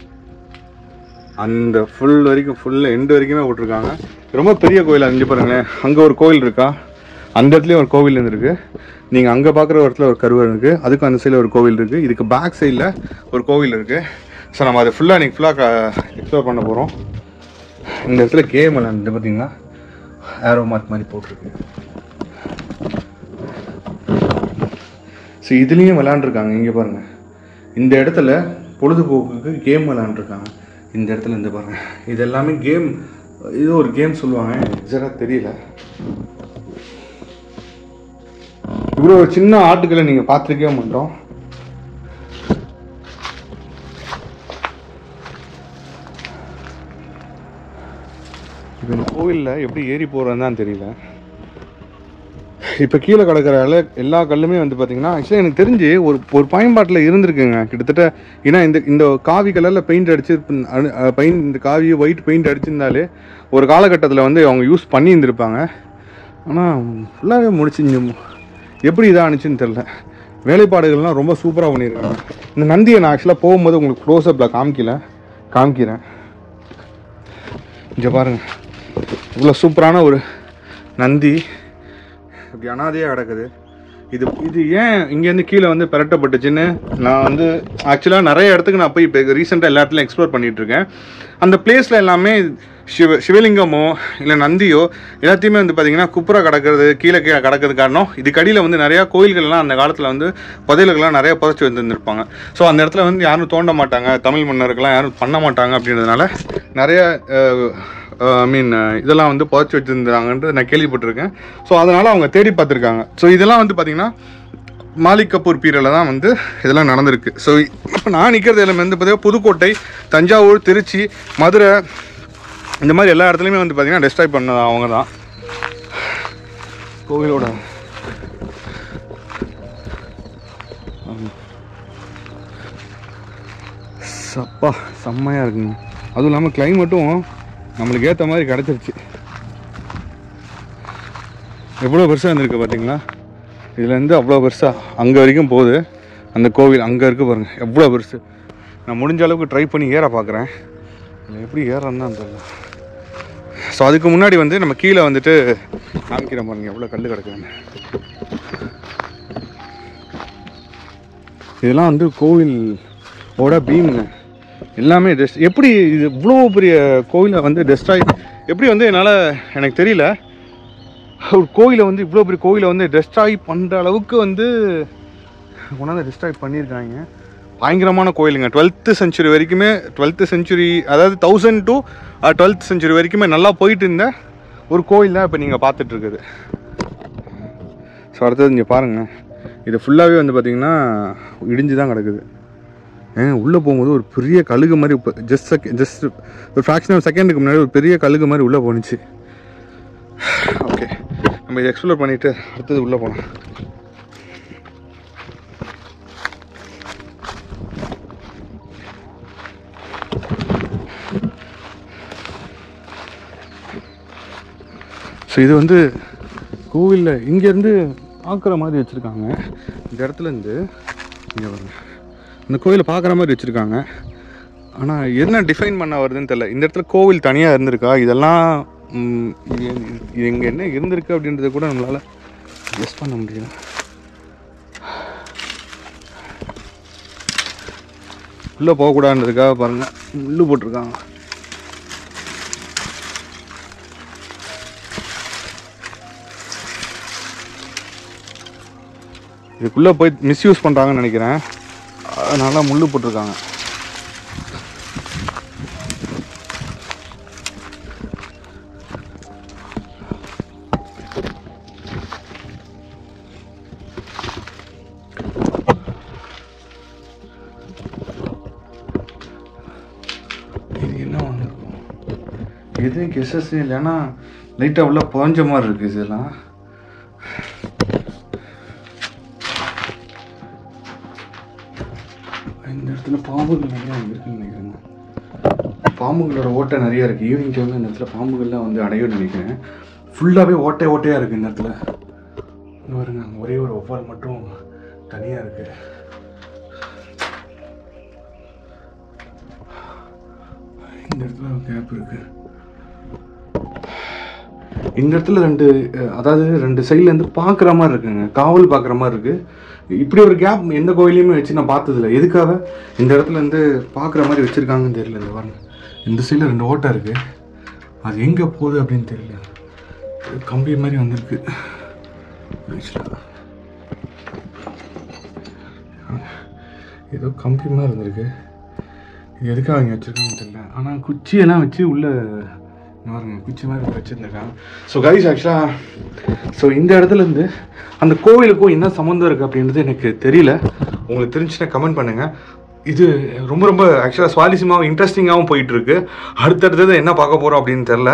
அந்த ஃபுல் வரைக்கும் ஃபுல் எண்டு வரைக்குமே போட்டிருக்காங்க. ரொம்ப பெரிய கோயில். அங்கே பாருங்களேன், அங்கே ஒரு கோயில் இருக்கா, அந்த இடத்துலையும் ஒரு கோவில் இருந்துருக்கு. நீங்கள் அங்கே பார்க்குற இடத்துல ஒரு கருவறை இருக்குது, அதுக்கு அந்த சைடில் ஒரு கோவில் இருக்குது, இதுக்கு பேக் சைடில் ஒரு கோவில் இருக்குது. ஸோ நம்ம அதை ஃபுல்லாக இன்றைக்கி ஃபுல்லாக எக்ஸ்ப்ளோர் பண்ண போகிறோம். இந்த இடத்துல கேம் விளாண்டு பார்த்தீங்கன்னா ஏரோ மார்க் மாதிரி போட்டிருக்கு. ஸோ இதுலேயும் விளாண்டுருக்காங்க. இங்கே பாருங்கள், இந்த இடத்துல பொழுதுபோக்குக்கு கேம் விளாண்டுருக்காங்க. இந்த இடத்துல இருந்து பாருங்கள், இது எல்லாமே கேம். இது ஒரு கேம் சொல்லுவாங்க, எக்ஸாக்டாக தெரியல. இவ்வளோ ஒரு சின்ன ஆட்டுக்களை நீங்கள் பார்த்துருக்கவே மாட்டோம். இப்போ இந்த கோவிலில் எப்படி ஏறி போகிறதுன்னு தான் தெரியல. இப்போ கீழே கிடக்கிற எல்லா கல்லுமே வந்து பார்த்திங்கன்னா ஆக்சுவலாக எனக்கு தெரிஞ்சு ஒரு ஒரு பயன்பாட்டில் இருந்திருக்குங்க கிட்டத்தட்ட. ஏன்னா இந்த இந்த காவி கலரில் பெயிண்ட் அடிச்சு பெயிண்ட் இந்த காவி ஒயிட் பெயிண்ட் அடிச்சிருந்தாலே ஒரு காலகட்டத்தில் வந்து அவங்க யூஸ் பண்ணி இருந்திருப்பாங்க. ஆனால் ஃபுல்லாகவே முடிச்சு எப்படி இதாக ஆனிச்சுன்னு தெரில. வேலைப்பாடுகள்லாம் ரொம்ப சூப்பராக பண்ணியிருக்காங்க. இந்த நந்தியை நான் ஆக்சுவலாக போகும்போது உங்களுக்கு க்ளோஸ்அப்பில் காமிக்கல காமிக்கிறேன். இங்கே பாருங்கள், இவ்வளோ சூப்பரான ஒரு நந்தி இப்படி அனாதையாக கிடக்குது. இது இது ஏன் இங்கேருந்து கீழே வந்து பெரட்டப்பட்டுச்சுன்னு நான் வந்து ஆக்சுவலாக நிறைய இடத்துக்கு நான் போய் இப்போ ரீசெண்டாக எல்லா இடத்துலையும் எக்ஸ்ப்ளோர் பண்ணிகிட்ருக்கேன். அந்த பிளேஸில் எல்லாமே சிவ சிவலிங்கமோ இல்லை நந்தியோ எல்லாத்தையுமே வந்து பார்த்திங்கன்னா குப்புற கிடக்கிறது, கீழே கீழே கிடக்கிறது காரணம் இதுக்கு அடியில் வந்து நிறையா கோயில்கள்லாம் அந்த காலத்தில் வந்து புதையல்கள்லாம் நிறையா புதைச்சி வந்துருந்துருப்பாங்க. ஸோ அந்த இடத்துல வந்து யாரும் தோண்ட மாட்டாங்க, தமிழ் மன்னர்கள்லாம் யாரும் பண்ண மாட்டாங்க அப்படின்றதுனால நிறையா ஐ மீன் இதெல்லாம் வந்து புதைச்சி வச்சுருந்தாங்கன்றது நான் கேள்விப்பட்டிருக்கேன். ஸோ அதனால் அவங்க தேடி பார்த்துருக்காங்க. ஸோ இதெல்லாம் வந்து பார்த்திங்கன்னா மாலிக் கபூர் பீரியடில் தான் வந்து இதெல்லாம் நடந்திருக்கு. ஸோ இப்போ நான் நிற்கிறது எல்லாமே வந்து பார்த்திங்கன்னா புதுக்கோட்டை, தஞ்சாவூர், திருச்சி, மதுரை இந்த மாதிரி எல்லா இடத்துலையுமே வந்து பார்த்திங்கன்னா டெஸ்ட்ராய் பண்ணது அவங்க தான். கோவிலோட சப்பா செம்மையாக இருக்குங்க. அதுவும் இல்லாமல் கிளைமேட்டும் நம்மளுக்கு ஏற்ற மாதிரி கிடச்சிருச்சு. எவ்வளோ பெருசாக இருந்திருக்கு பார்த்தீங்களா? இதுலேருந்து அவ்வளோ பெருசாக அங்கே வரைக்கும் போகுது அந்த கோவில். அங்கே இருக்குது பாருங்கள் எவ்வளோ பெருசு. நான் முடிஞ்ச அளவுக்கு ட்ரை பண்ணி ஏற பார்க்குறேன். எப்படி ஏறன்னு தான் தெரியல. ஸோ அதுக்கு முன்னாடி வந்து நம்ம கீழே வந்துட்டு காமிக்கிற பாருங்க எவ்வளோ கல் கிடக்குதுன்னு. இதெல்லாம் வந்து கோவில் ஓட பீம்ங்க எல்லாமே டெஸ்ட். எப்படி இது இவ்வளோ பெரிய கோவிலை வந்து டெஸ்ட்ராய் எப்படி வந்து என்னால் எனக்கு தெரியல. ஒரு கோயிலை வந்து இவ்வளோ பெரிய கோயிலை வந்து டெஸ்ட்ராய் பண்ணுற அளவுக்கு வந்து கொண்டாந்து டெஸ்ட்ராய் பண்ணியிருக்காங்க. பயங்கரமான கோயிலுங்க. டுவெல்த்து செஞ்சுரி வரைக்குமே டுவெல்த்து செஞ்சுரி அதாவது தௌசண்ட் டு டுவெல்த் செஞ்சுரி வரைக்குமே நல்லா போயிட்டு இருந்த ஒரு கோயில் தான் இப்போ நீங்கள் பார்த்துட்ருக்குது. ஸோ அடுத்தது இங்கே பாருங்கள், இது ஃபுல்லாகவே வந்து பார்த்திங்கன்னா இடிஞ்சு தான் கிடக்குது. ஏன் உள்ளே போகும்போது ஒரு பெரிய கழுகு மாதிரி இப்போ ஜஸ்ட் செகண்ட் ஜஸ்ட் ஒரு ஃப்ராக்ஷன் ஆஃப் செகண்டுக்கு முன்னாடி ஒரு பெரிய கழுகு மாதிரி உள்ளே போணுச்சு. ஓகே, நம்ம இதை எக்ஸ்ப்ளோர் பண்ணிவிட்டு அடுத்தது உள்ளே போகலாம். ஸோ இது வந்து கோவிலில் இங்கேருந்து பார்க்குற மாதிரி வச்சுருக்காங்க. இந்த இடத்துலேருந்து இங்கே வருங்க இந்த கோவிலை பார்க்குற மாதிரி வச்சுருக்காங்க. ஆனால் என்ன டிஃபைன் பண்ண வருதுன்னு தெரியல. இந்த இடத்துல கோவில் தனியாக இருந்திருக்கா, இதெல்லாம் இங்கே என்ன இருந்திருக்கு அப்படின்றத கூட நம்மளால் கெஸ் பண்ண முடியல. உள்ளே போகக்கூடாதுன்றதுக்காக பாருங்கள் முள்ளு போட்டிருக்காங்க. இதுக்குள்ளே போய் மிஸ்யூஸ் பண்ணுறாங்கன்னு நினைக்கிறேன், அதனால முள்ளு போட்டிருக்காங்க. இது என்ன ஒன்று இருக்கும், எதுவும் கெஸஸ் இல்லைன்னா லைட்டாக உள்ள புகஞ்ச மாதிரி இருக்குது. இதெல்லாம் இந்த இடத்துல பாம்புகள் நிறையா இருக்குன்னு நினைக்கிறேங்க. பாம்புகளோட ஓட்டை நிறையா இருக்குது. ஈவினிங் டைமில் இந்த இடத்துல பாம்புகள்லாம் வந்து அடையும்னு நினைக்கிறேன். ஃபுல்லாகவே ஓட்டை ஓட்டையாக இருக்குது இந்த இடத்துல. பாருங்க, அங்கே ஒரே ஒரு ஒவ்வால் மட்டும் தனியாக இருக்குது. இந்த இடத்துல கேப் இருக்குது. இந்த இடத்துல ரெண்டு அதாவது ரெண்டு சைட்லேருந்து பார்க்குற மாதிரி இருக்குங்க, காவல் பார்க்குற மாதிரி இருக்குது. இப்படி ஒரு கேப் எந்த கோயிலையுமே வச்சு நான் பார்த்ததில்ல. எதுக்காக இந்த இடத்துல இருந்து பார்க்குற மாதிரி வச்சுருக்காங்கன்னு தெரியல. இந்த வாங்க, இந்த சைடில் ரெண்டு ஓட்டை இருக்குது, அது எங்கே போகுது அப்படின்னு தெரியல. கம்பி மாதிரி வந்திருக்கு ஆக்சுவலாக, ஏதோ கம்பி மாதிரி இருந்திருக்கு. இது எதுக்காக இங்கே வச்சுருக்காங்கன்னு தெரியல. ஆனால் குச்சியெல்லாம் வச்சு உள்ளே பாருங்க, குச்சி மாதிரி வச்சுருந்துருக்காங்க. ஸோ கைஸ் ஆக்சுவலாக ஸோ இந்த இடத்துலேருந்து அந்த கோவிலுக்கும் என்ன சம்மந்தம் இருக்குது அப்படின்றது எனக்கு தெரியல. உங்களுக்கு தெரிஞ்சுன்னா கமெண்ட் பண்ணுங்கள். இது ரொம்ப ரொம்ப ஆக்சுவலாக சுவாரஸ்யமாகவும் இன்ட்ரெஸ்டிங்காகவும் போயிட்டுருக்கு. அடுத்தடுத்தது என்ன பார்க்க போகிறோம் அப்படின்னு தெரில.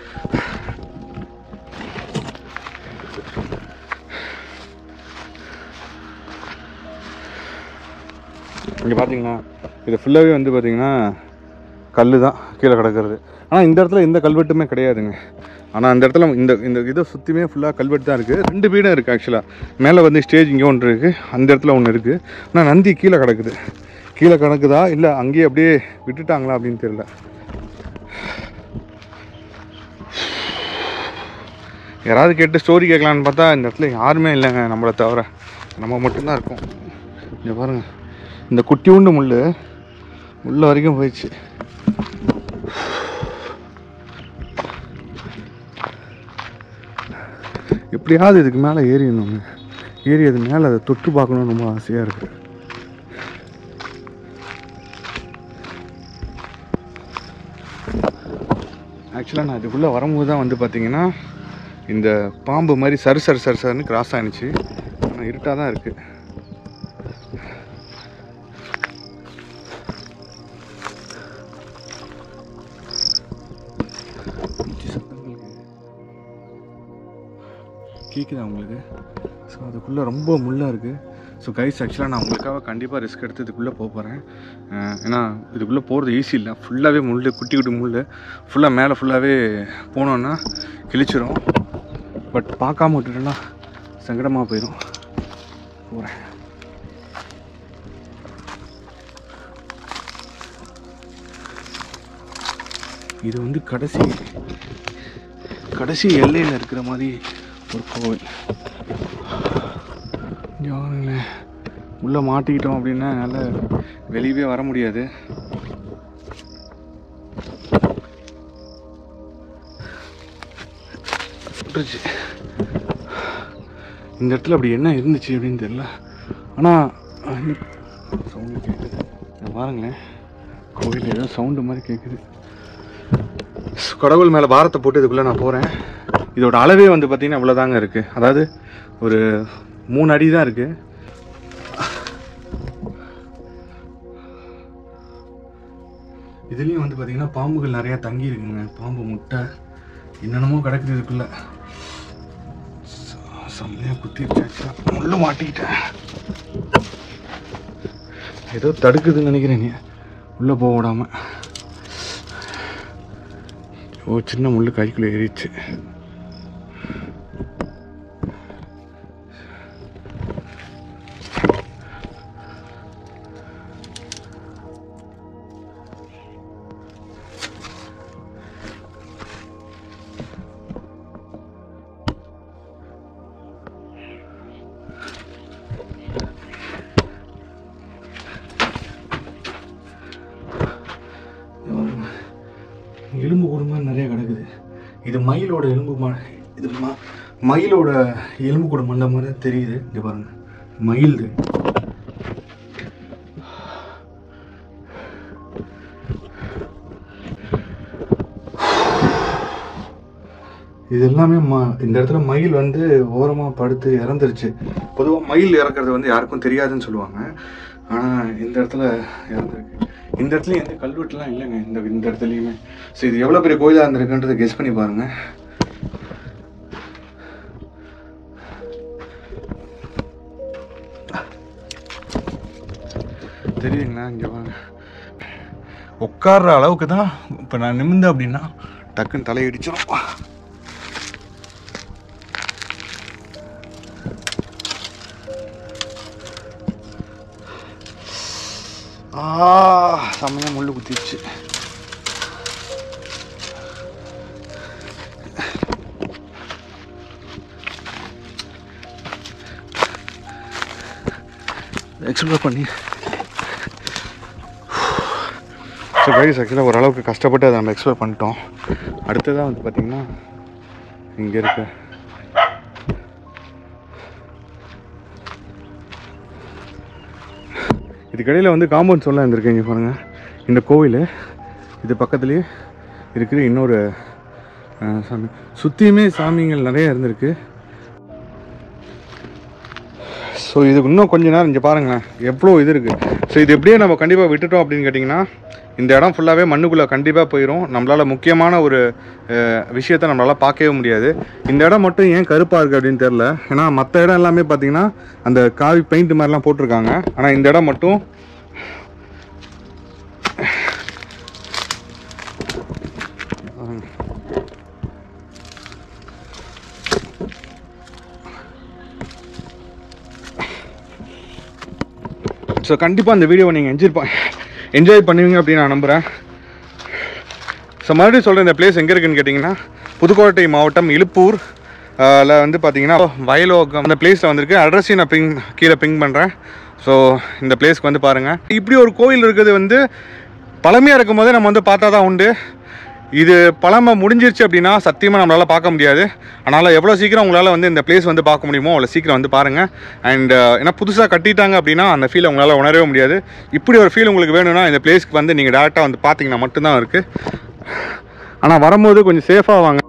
இங்கே பார்த்தீங்கன்னா இது ஃபுல்லாகவே வந்து பார்த்திங்கன்னா கல் தான் கீழே கிடக்கிறது. ஆனால் இந்த இடத்துல எந்த கல்வெட்டுமே கிடையாதுங்க. ஆனால் அந்த இடத்துல இந்த இந்த இதை சுற்றியுமே ஃபுல்லாக கல்வெட்டு தான் இருக்குது. ரெண்டு வீடும் இருக்குது ஆக்சுவலாக. மேலே வந்து ஸ்டேஜ் இங்கே ஒன்று இருக்குது, அந்த இடத்துல ஒன்று இருக்குது. ஆனால் நந்தி கீழே கிடக்குது. கீழே கிடக்குதா இல்லை அங்கேயே அப்படியே விட்டுட்டாங்களா அப்படின்னு தெரியல. யாராவது கேட்டு ஸ்டோரி கேட்கலான்னு பார்த்தா இந்த இடத்துல யாருமே இல்லைங்க, நம்மளை தவிர நம்ம மட்டும்தான் இருக்கோம். இங்கே பாருங்கள், இந்த குட்டி உண்டு முள் உள்ள வரைக்கும் போயிடுச்சு. எப்படியாவது இதுக்கு மேலே ஏறிடணுங்க. ஏறி அது மேலே அதை தொட்டு பார்க்கணுன்னு ரொம்ப ஆசையாக இருக்குது. ஆக்சுவலாக நான் இதுக்குள்ளே வரும்போது தான் வந்து பார்த்திங்கன்னா இந்த பாம்பு மாதிரி சரு சரு சரு சருன்னு கிராஸ் ஆகிடுச்சு. ஆனால் இருட்டாக தான் இருக்குது. கேட்குதா உங்களுக்கு? ஸோ அதுக்குள்ளே ரொம்ப முள்ளாக இருக்குது. ஸோ கைஸ் ஆக்சுவலாக நான் உங்களுக்காக கண்டிப்பாக ரிஸ்க் எடுத்து இதுக்குள்ளே போக போகிறேன். ஏன்னா இதுக்குள்ளே போகிறது ஈஸி இல்லை. ஃபுல்லாகவே முள், குட்டி குட்டி முள் ஃபுல்லாக மேலே ஃபுல்லாகவே போனோன்னா கிழிச்சிரும். பட் பார்க்காம விட்டுட்டோன்னா சங்கடமாக போயிடும். போகிறேன். இது வந்து கடைசி கடைசி எல்லையில் இருக்கிற மாதிரி ஒரு கோவில். யாருங்களேன், உள்ளே மாட்டிக்கிட்டோம் அப்படின்னா என்னால் வெளியவே வர முடியாது. இந்த இடத்துல அப்படி என்ன இருந்துச்சு அப்படின்னு தெரியல. ஆனால் சவுண்டு கேட்குது பாருங்களேன், கோவில் ஏதோ சவுண்டு மாதிரி கேட்குது. கடவுள் மேலே பாரத்தை போட்டு இதுக்குள்ளே நான் போகிறேன். இதோட அளவே வந்து பார்த்திங்கன்னா இவ்வளோதாங்க இருக்குது. அதாவது ஒரு மூணு அடி தான் இருக்குது. இதுலேயும் வந்து பார்த்திங்கன்னா பாம்புகள் நிறையா தங்கி இருக்குங்க. பாம்பு முட்டை என்னென்னமோ கிடக்குது இதுக்குள்ளே. செம்மையாக குத்திருச்சு. முள்ளு மாட்டிக்கிட்டேன். ஏதோ தடுக்குதுன்னு நினைக்கிறேன் நீ உள்ளே போக விடாமல். ஓ, சின்ன முள் கைக்குள்ளே ஏறிச்சு. எலும்பு கூடுமா நிறைய கிடக்குது. இது மயிலோட எலும்பு மா இது மா மயிலோட எலும்பு கூட மண்ட மாதிரி தெரியுது. இங்கே பாருங்க, மயில். இது எல்லாமே மா இந்த இடத்துல மயில் வந்து ஓரமாக படுத்து இறந்துருச்சு. பொதுவாக மயில் இறக்குறது வந்து யாருக்கும் தெரியாதுன்னு சொல்லுவாங்க. ஆனால் இந்த இடத்துல இறந்துருக்கு. இந்த இடத்துலையும் எந்த கல்வெட்டுலாம் இல்லைங்க இந்த இந்த இடத்துலையுமே. ஸோ இது எவ்வளோ பெரிய கோயிலாக இருந்திருக்குன்றதை கெஸ் பண்ணி பாருங்கள். தெரியுதுங்களா? இங்கே வாங்க, உட்கார்ற அளவுக்கு தான். இப்போ நான் நிமிந்தேன் அப்படின்னா டக்குன்னு தலையடிச்சிடும். ஆ, செம்மையாக முள்ளு குத்திடுச்சு. எக்ஸ்ப்ளோர் பண்ணி ஸோ கைஸ் ஆக்சுவலாக ஓரளவுக்கு கஷ்டப்பட்டு அதை நம்ம எக்ஸ்ப்ளோர் பண்ணிட்டோம். அடுத்ததாக வந்து பார்த்திங்கன்னா இங்கே இருக்க இதுக்கடையில் வந்து காம்பவுண்ட் சொல்ல இருந்திருக்கு. இங்கே பாருங்கள், இந்த கோவில் இது பக்கத்துலேயே இருக்கிற இன்னொரு சாமி, சுற்றியுமே சாமிகள் நிறைய இருந்திருக்கு. ஸோ இதுக்கு இன்னும் கொஞ்ச நேரம் இங்கே பாருங்களேன் எவ்வளோ இது இருக்குது. ஸோ இது எப்படியே நம்ம கண்டிப்பாக விட்டுட்டோம் அப்படின்னு கேட்டிங்கன்னா இந்த இடம் ஃபுல்லாகவே மண்ணுக்குள்ளே கண்டிப்பாக போயிடும். நம்மளால் முக்கியமான ஒரு விஷயத்தை நம்மளால் பார்க்கவே முடியாது. இந்த இடம் மட்டும் ஏன் கருப்பாக இருக்குது அப்படின்னு தெரில. ஏன்னா மற்ற இடம் எல்லாமே பார்த்திங்கன்னா அந்த காவி பெயிண்ட் மாதிரிலாம் போட்டிருக்காங்க. ஆனால் இந்த இடம் மட்டும் ஸோ கண்டிப்பாக அந்த வீடியோவை நீங்கள் என்ஜாய் ப என்ஜாய் பண்ணுவீங்க அப்படின்னு நான் நம்புகிறேன். ஸோ மறுபடியும் சொல்கிறேன், இந்த பிளேஸ் எங்கே இருக்குதுன்னு கேட்டிங்கன்னா புதுக்கோட்டை மாவட்டம் இலுப்பூர் ல வந்து பார்த்தீங்கன்னா வயலோகம் அந்த பிளேஸில் வந்திருக்கு. அட்ரஸையும் நான் பிங் கீழே பிங் பண்ணுறேன். ஸோ இந்த பிளேஸ்க்கு வந்து பாருங்கள். இப்படி ஒரு கோயில் இருக்கிறது வந்து பழமையாக இருக்கும் போதே நம்ம வந்து பார்த்தா தான் உண்டு. இது பழமை முடிஞ்சிருச்சு அப்படின்னா சத்தியமாக நம்மளால் பார்க்க முடியாது. அதனால் எவ்வளோ சீக்கிரம் உங்களால் வந்து இந்த பிளேஸ் வந்து பார்க்க முடியுமோ அவ்வளோ சீக்கிரம் வந்து பாருங்கள். அண்ட் ஏன்னா புதுசாக கட்டிட்டாங்க அப்படின்னா அந்த ஃபீல் உங்களால் உணரவே முடியாது. இப்படி ஒரு ஃபீல் உங்களுக்கு வேணும்னா இந்த பிளேஸ்க்கு வந்து நீங்கள் டேரெக்டாக வந்து பார்த்தீங்கன்னா மட்டும்தான் இருக்குது. ஆனால் வரும்போது கொஞ்சம் சேஃபாக வாங்க.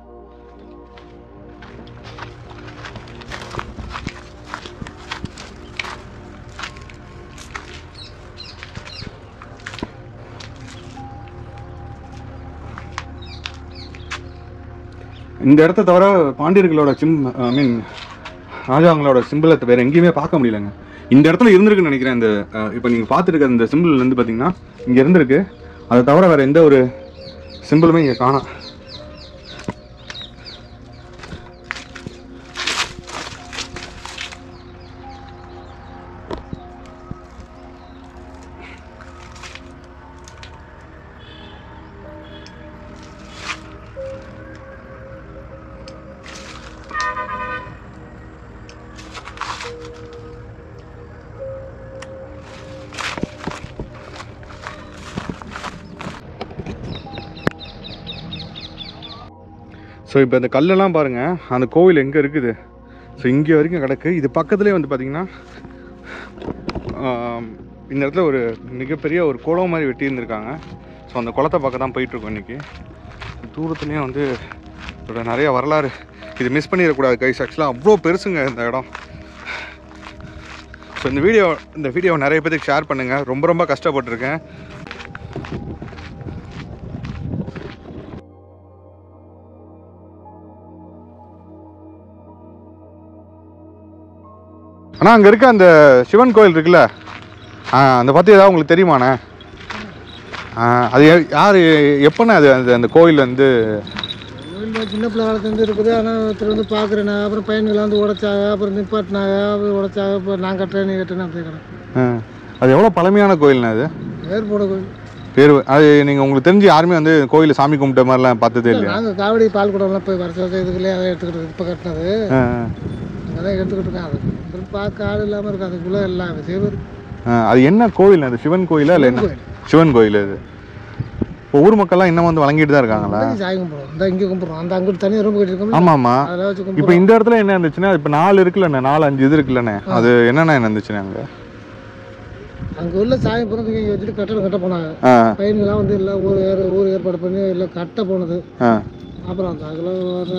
இந்த இடத்த தவிர பாண்டியர்களோட சிம் ஐ மீன் ராஜாங்களோட சிம்பிளை வேறு எங்கேயுமே பார்க்க முடியலங்க. இந்த இடத்துல இருந்திருக்குன்னு நினைக்கிறேன். இந்த இப்போ நீங்கள் பார்த்துருக்க இந்த சிம்பிள் வந்து பார்த்தீங்கன்னா இங்கே இருந்திருக்கு. அதை தவிர வேறு எந்த ஒரு சிம்பிளுமே இங்கே காணோம். ஸோ இப்போ இந்த கல்லெல்லாம் பாருங்கள், அந்த கோவில் எங்கே இருக்குது. ஸோ இங்கே வரைக்கும் கிடக்கு. இது பக்கத்துலேயே வந்து பார்த்திங்கன்னா இந்த இடத்துல ஒரு மிகப்பெரிய ஒரு குளம் மாதிரி வெட்டி இருந்திருக்காங்க. ஸோ அந்த குளத்தை பார்க்க தான் போயிட்டுருக்கோம் இன்றைக்கி. தூரத்துலேயும் வந்து இதோட நிறைய வரலாறு இது மிஸ் பண்ணிடக்கூடாது கைஸ். ஆக்சுவலாக அவ்வளோ பெருசுங்க இந்த இடம். ஸோ இந்த வீடியோ இந்த வீடியோ நிறைய பேருக்கு ஷேர் பண்ணுங்கள். ரொம்ப ரொம்ப கஷ்டப்பட்டுருக்கேன். ஆனால் அங்கே இருக்க அந்த சிவன் கோயில் இருக்குல்ல, அந்த பற்றி ஏதாவது உங்களுக்கு தெரியுமாண்ணே? அது யார் எப்போண்ணே அது அந்த அந்த கோயில் வந்து சின்ன பிள்ளை காலத்துலேருந்து இருக்குது. ஆனால் ஒருத்தர் வந்து பார்க்குறேண்ணா, அப்புறம் பையன்களை வந்து உடைச்சாங்க, அப்புறம் நிப்பாட்டினாங்க, அப்புறம் உடைச்சாங்க. இப்போ நான் கட்டுறேன் நீ கட்டுறேன் அப்படி கிடக்கும். அது எவ்வளோ பழமையான கோயில்ண்ணா அது? பேர் போட கோயில் பேர் அது நீங்கள் உங்களுக்கு தெரிஞ்சு யாருமே வந்து கோயிலில் சாமி கும்பிட்ட மாதிரிலாம் பார்த்ததே இல்லையா? நாங்கள் காவடி பால் குடம்லாம் போய் வருஷம் வருஷம் இதுக்குள்ளே அதை எடுத்துக்கிட்டு இப்போ கட்டினது அங்கே தான் எடுத்துக்கிட்டு இருக்கேன். அது அப்புறம் பார்க்க ஆள் இல்லாமல் இருக்குது. அதுக்குள்ளே எல்லாம் விஷயம் இருக்குது. அது என்ன கோவில்? அது சிவன் கோயிலா இல்லை என்ன? சிவன் கோயில். அது இப்போ ஊர் மக்கள்லாம் இன்னும் வந்து வழங்கிட்டு தான் இருக்காங்களா? சாய் கும்பிடுவோம். இந்த இங்கே கும்பிடுறோம். அந்த அங்கிட்டு தனியாக ரொம்ப கட்டிருக்கோம். ஆமாம் ஆமாம். இப்போ இந்த இடத்துல என்ன இருந்துச்சுன்னா இப்போ நாலு இருக்குல்லண்ணே, நாலு அஞ்சு இது இருக்குல்லண்ணே, அது என்னென்ன என்ன இருந்துச்சுண்ணே அங்கே? அங்கே உள்ள சாயம் பிறந்து இங்கே வச்சுட்டு கட்டடம் கட்ட போனாங்க. பையன்கள்லாம் வந்து இல்லை ஊர் ஏற ஊர் ஏற்பாடு பண்ணி இல்லை கட்ட போனது. அப்புறம் அந்த அதில்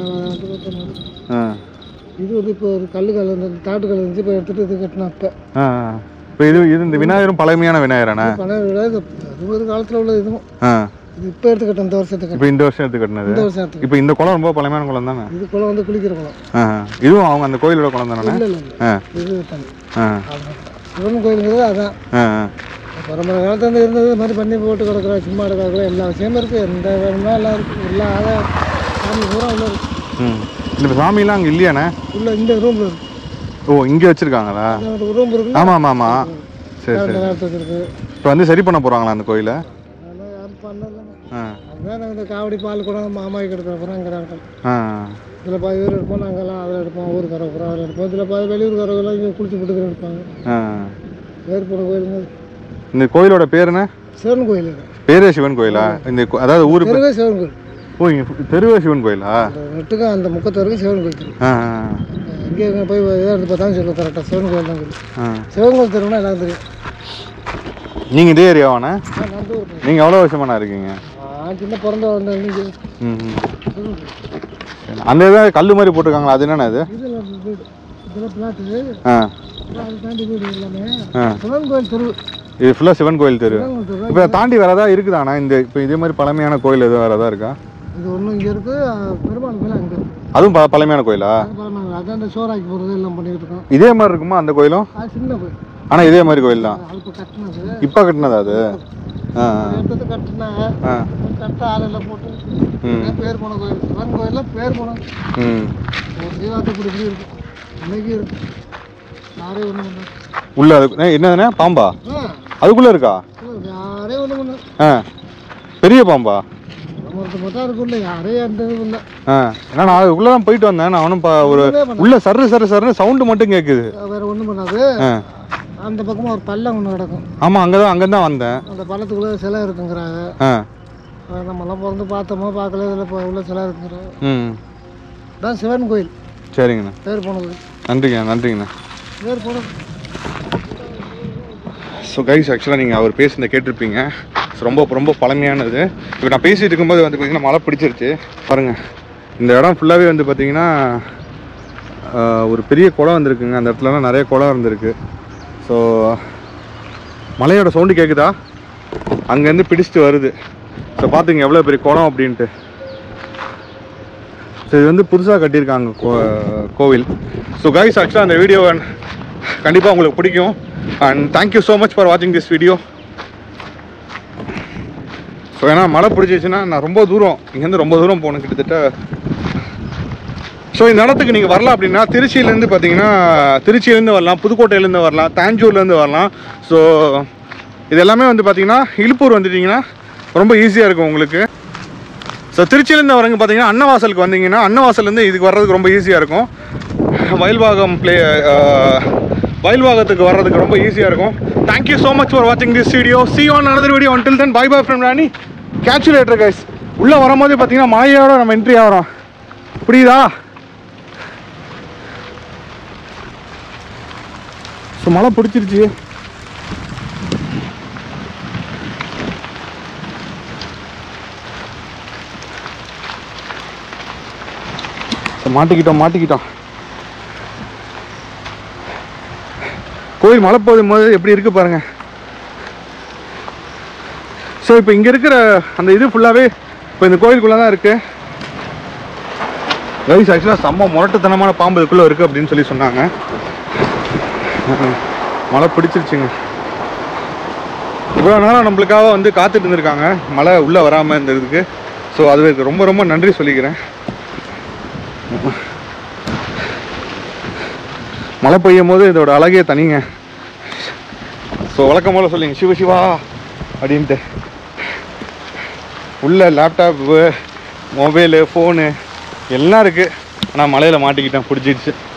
இது வந்து இப்போ ஒரு கல்லு கல் இந்த தாட்டு கல் இருந்துச்சு. இப்போ எடுத்துகிட்டு இது கட்டினா இப்போ இப்போ இது இது இந்த விநாயகரும் பழமையான விநாயகரானே? பழைய விநாயகர் அது ஒரு காலத்தில் உள்ள இதுவும் இது இப்போ எடுத்து கட்டணும். இந்த வருஷத்துக்கு இப்போ இந்த வருஷம் எடுத்து கட்டினது. இந்த வருஷம் எடுத்து இப்போ இந்த குளம் ரொம்ப பழமையான குளம் தானே? இது குளம் வந்து குளிக்கிற குளம். இதுவும் அவங்க அந்த கோயிலோட குளம் தானே? இல்லை இல்லை இது தண்ணி சிவன் கோயிலுங்கிறது அதுதான். பரம்பரை காலத்துலேருந்து இருந்தது இது மாதிரி பண்ணி போட்டு கிடக்குற சும்மா கிடக்குற எல்லா விஷயமும் இருக்குது. எந்த வேணுமோ எல்லாம் இருக்குது. எல்லா ஆக சாமி பூரா உள்ள இருக்குது. இந்த சாமிலாம் அங்கே இல்லையாண்ணே? இல்லை இந்த ரூமில் இருக்குது. ஓ இங்கே வச்சுருக்காங்களா? ரூம் இருக்குது. ஆமாம் ஆமாம் ஆமாம். சரி சரி. இப்போ வந்து சரி பண்ண போகிறாங்களா அந்த கோயிலை? அதெல்லாம் யாரும் பண்ணல. அதுதான் நாங்கள் இந்த காவடி பால் கூட மாமாய்க்கு எடுக்கிற போகிறோம். அங்கே நாட்கள் இதில் பாதி பேர் எடுப்போம். நாங்கள்லாம் அதில் எடுப்போம். ஊருக்கார போகிறோம் அதில் எடுப்போம். இதில் பாதி வெளியூர்காரங்களாம் இங்கே குளிச்சு போட்டுக்கிற எடுப்பாங்க. பேர் போன கோயிலுங்க. இந்த கோயிலோட பேர் என்ன? சிவன் கோயில். பேரே சிவன் கோயிலா? இந்த அதாவது ஊர் தெருவே சிவன் கோயில். ஓ, தெருவே சிவன் கோயிலா? நெட்டுக்கு அந்த முக்கத்தவரைக்கும் சிவன் கோயில் தெரியும். இங்கே போய் எடுத்து பார்த்தாலும் சொல்லுவோம் கரெக்டாக சிவன் கோயில் தான் தெரியும். சிவன் கோயில் தெருவுனா எல்லாம் தெரியும். நீங்கள் இதே ஏரியாவாண்ணே? நீங்கள் எவ்வளோ வருஷமாண்ணா இருக்கீங்க? சின்ன பிறந்த வந்த ம் அந்த இதாக கல் மாதிரி போட்டிருக்காங்களா, அது என்னண்ணா இது? ஆ சிவன் கோயில் தெரு. இது ஃபுல்லாக சிவன் கோயில் தெரு. இப்போ தாண்டி வேறு ஏதாவது இருக்குதாண்ணா? இந்த இப்போ இதே மாதிரி பழமையான கோயில் எதுவும் வேறு ஏதாவது இருக்கா? இது ஒன்றும் இங்கே இருக்குது. பெருமாள் கோயில் அங்கே இருக்குது. அதுவும் ப பழமையான கோயிலா? பழமையான அதான் இந்த சோறாக்கி போகிறது எல்லாம் பண்ணிக்கிட்டு இருக்கோம். இதே மாதிரி இருக்குமா அந்த கோயிலும்? அது சின்ன கோயில். ஆனால் இதே மாதிரி கோயில் தான். அது இப்போ கட்டினது. இப்போ கட்டினதா அது? ஆ எடுத்து கட்டினாங்க. ஆ கட்ட ஆளெல்லாம் போட்டு பேர் போன கோயில். சிவன் கோயிலில் பேர் போன ம் தீவாத்தை இப்படி இப்படி இருக்கு. அன்னைக்கு இருக்கு. யாரே ஒன்று பண்ண உள்ள அது என்னதுண்ணே? பாம்பா? அதுக்குள்ளே இருக்கா? யாரே ஒன்று பண்ண. ஆ பெரிய பாம்பா? ஒருத்தர் மட்டும் இருக்குள்ள யாரே அந்த இல்லை. ஆ ஏன்னா நான் அதுக்குள்ளே தான் போயிட்டு வந்தேன். நான் ஒன்றும் ஒரு உள்ள சர்ரு சர்ரு சர்ன்னு சவுண்டு மட்டும் கேட்குது. வேற ஒன்றும் பண்ணாது. அந்த பக்கமாக ஒரு பள்ளம் ஒன்று கிடக்கும். ஆமாம், அங்கே தான் அங்கே தான் வந்தேன். அந்த பள்ளத்துக்குள்ளே சிலை இருக்குங்கிறாங்க. ஆ நம்மளாம் பிறந்து பார்த்தோமோ பார்க்கல, இதில் இப்போ உள்ள சிலை இருக்குங்கிறாங்க. ம் தான் சிவன் கோயில். சரிங்கண்ணா, பேர் போன கோயில். நன்றிங்கண்ணா நன்றிங்கண்ணா. பேர் போன. ஸோ கைஸ், ஆக்சுவலாக நீங்கள் அவர் பேசுனதை கேட்டிருப்பீங்க. ஸோ ரொம்ப ரொம்ப பழமையானது. இப்போ நான் பேசிகிட்டு இருக்கும்போது வந்து பார்த்திங்கன்னா மழை பிடிச்சிருச்சு பாருங்கள். இந்த இடம் ஃபுல்லாகவே வந்து பார்த்திங்கன்னா ஒரு பெரிய குளம் வந்துருக்குங்க. அந்த இடத்துலலாம் நிறைய குளம் இருந்திருக்கு. ஸோ மலையோட சவுண்டு கேட்குதா? அங்கேருந்து பிடிச்சிட்டு வருது. ஸோ பார்த்துங்க எவ்வளோ பெரிய குளம் அப்படின்ட்டு. ஸோ இது வந்து புதுசாக கட்டியிருக்காங்க கோ கோவில். ஸோ கைஸ், ஆக்சுவலாக அந்த வீடியோ கண்டிப்பாக உங்களுக்கு பிடிக்கும். And thank you so much for வாட்சிங் திஸ் வீடியோ. ஸோ ஏன்னா மழை பிடிச்சிச்சுன்னா நான் ரொம்ப தூரம் இங்கேருந்து ரொம்ப தூரம் போகணும் கிட்டத்தட்ட. ஸோ இந்த இடத்துக்கு நீங்கள் வரலாம் அப்படின்னா திருச்சியிலேருந்து பார்த்தீங்கன்னா திருச்சியிலேருந்து வரலாம், புதுக்கோட்டையிலேருந்து வரலாம், தாஞ்சூர்லேருந்து வரலாம். ஸோ இது எல்லாமே வந்து பார்த்தீங்கன்னா இழுப்பூர் வந்துட்டிங்கன்னா ரொம்ப ஈஸியாக இருக்கும் உங்களுக்கு. ஸோ திருச்சியிலேருந்து வரவங்க பார்த்தீங்கன்னா அன்னவாசலுக்கு வந்தீங்கன்னா அன்னவாசல்லேருந்து இதுக்கு வர்றதுக்கு ரொம்ப ஈஸியாக இருக்கும். வயல்வாகம் பிளே வயல்வாகத்துக்கு வர்றதுக்கு ரொம்ப ஈஸியாக இருக்கும். தேங்க்யூ ஸோ மச் ஃபார் வாட்சிங் this video. see you on another video. until then, bye bye from Rani. catch you later guys. உள்ளே வரும்போது பார்த்தீங்கன்னா மழையோட நம்ம என்ட்ரி ஆகிறோம். புரியுதா? ஸோ மழை பிடிச்சிருச்சு. மாட்டிக்கிட்டோம் மாட்டிக்கிட்டோம் கோயில் மழை போதும் போது எப்படி இருக்கு பாருங்க. ஸோ இப்போ இங்கே இருக்கிற அந்த இது ஃபுல்லாகவே இப்போ இந்த கோயிலுக்குள்ளே தான் இருக்குது. கைஸ், ஆக்சுவலாக செம்ம முரட்டுத்தனமான பாம்பு இதுக்குள்ளே இருக்குது அப்படின்னு சொல்லி சொன்னாங்க. மழை பிடிச்சிருச்சுங்க. இவ்வளோ நேரம் நம்மளுக்காக வந்து காத்துட்டு இருந்திருக்காங்க மழை உள்ளே வராமல் இருந்ததுக்கு. ஸோ அதுக்கு ரொம்ப ரொம்ப நன்றி சொல்லிக்கிறேன். மழை பெய்யும் போது இதோட அழகே தனிங்க. ஸோ வழக்கம் போல் சொல்லிங்க சிவ சிவா அப்படின்ட்டு. உள்ள லேப்டாப்பு, மொபைலு, ஃபோனு எல்லாம் இருக்குது. ஆனால் மழையில் மாட்டிக்கிட்டேன், பிடிச்சிடுச்சு.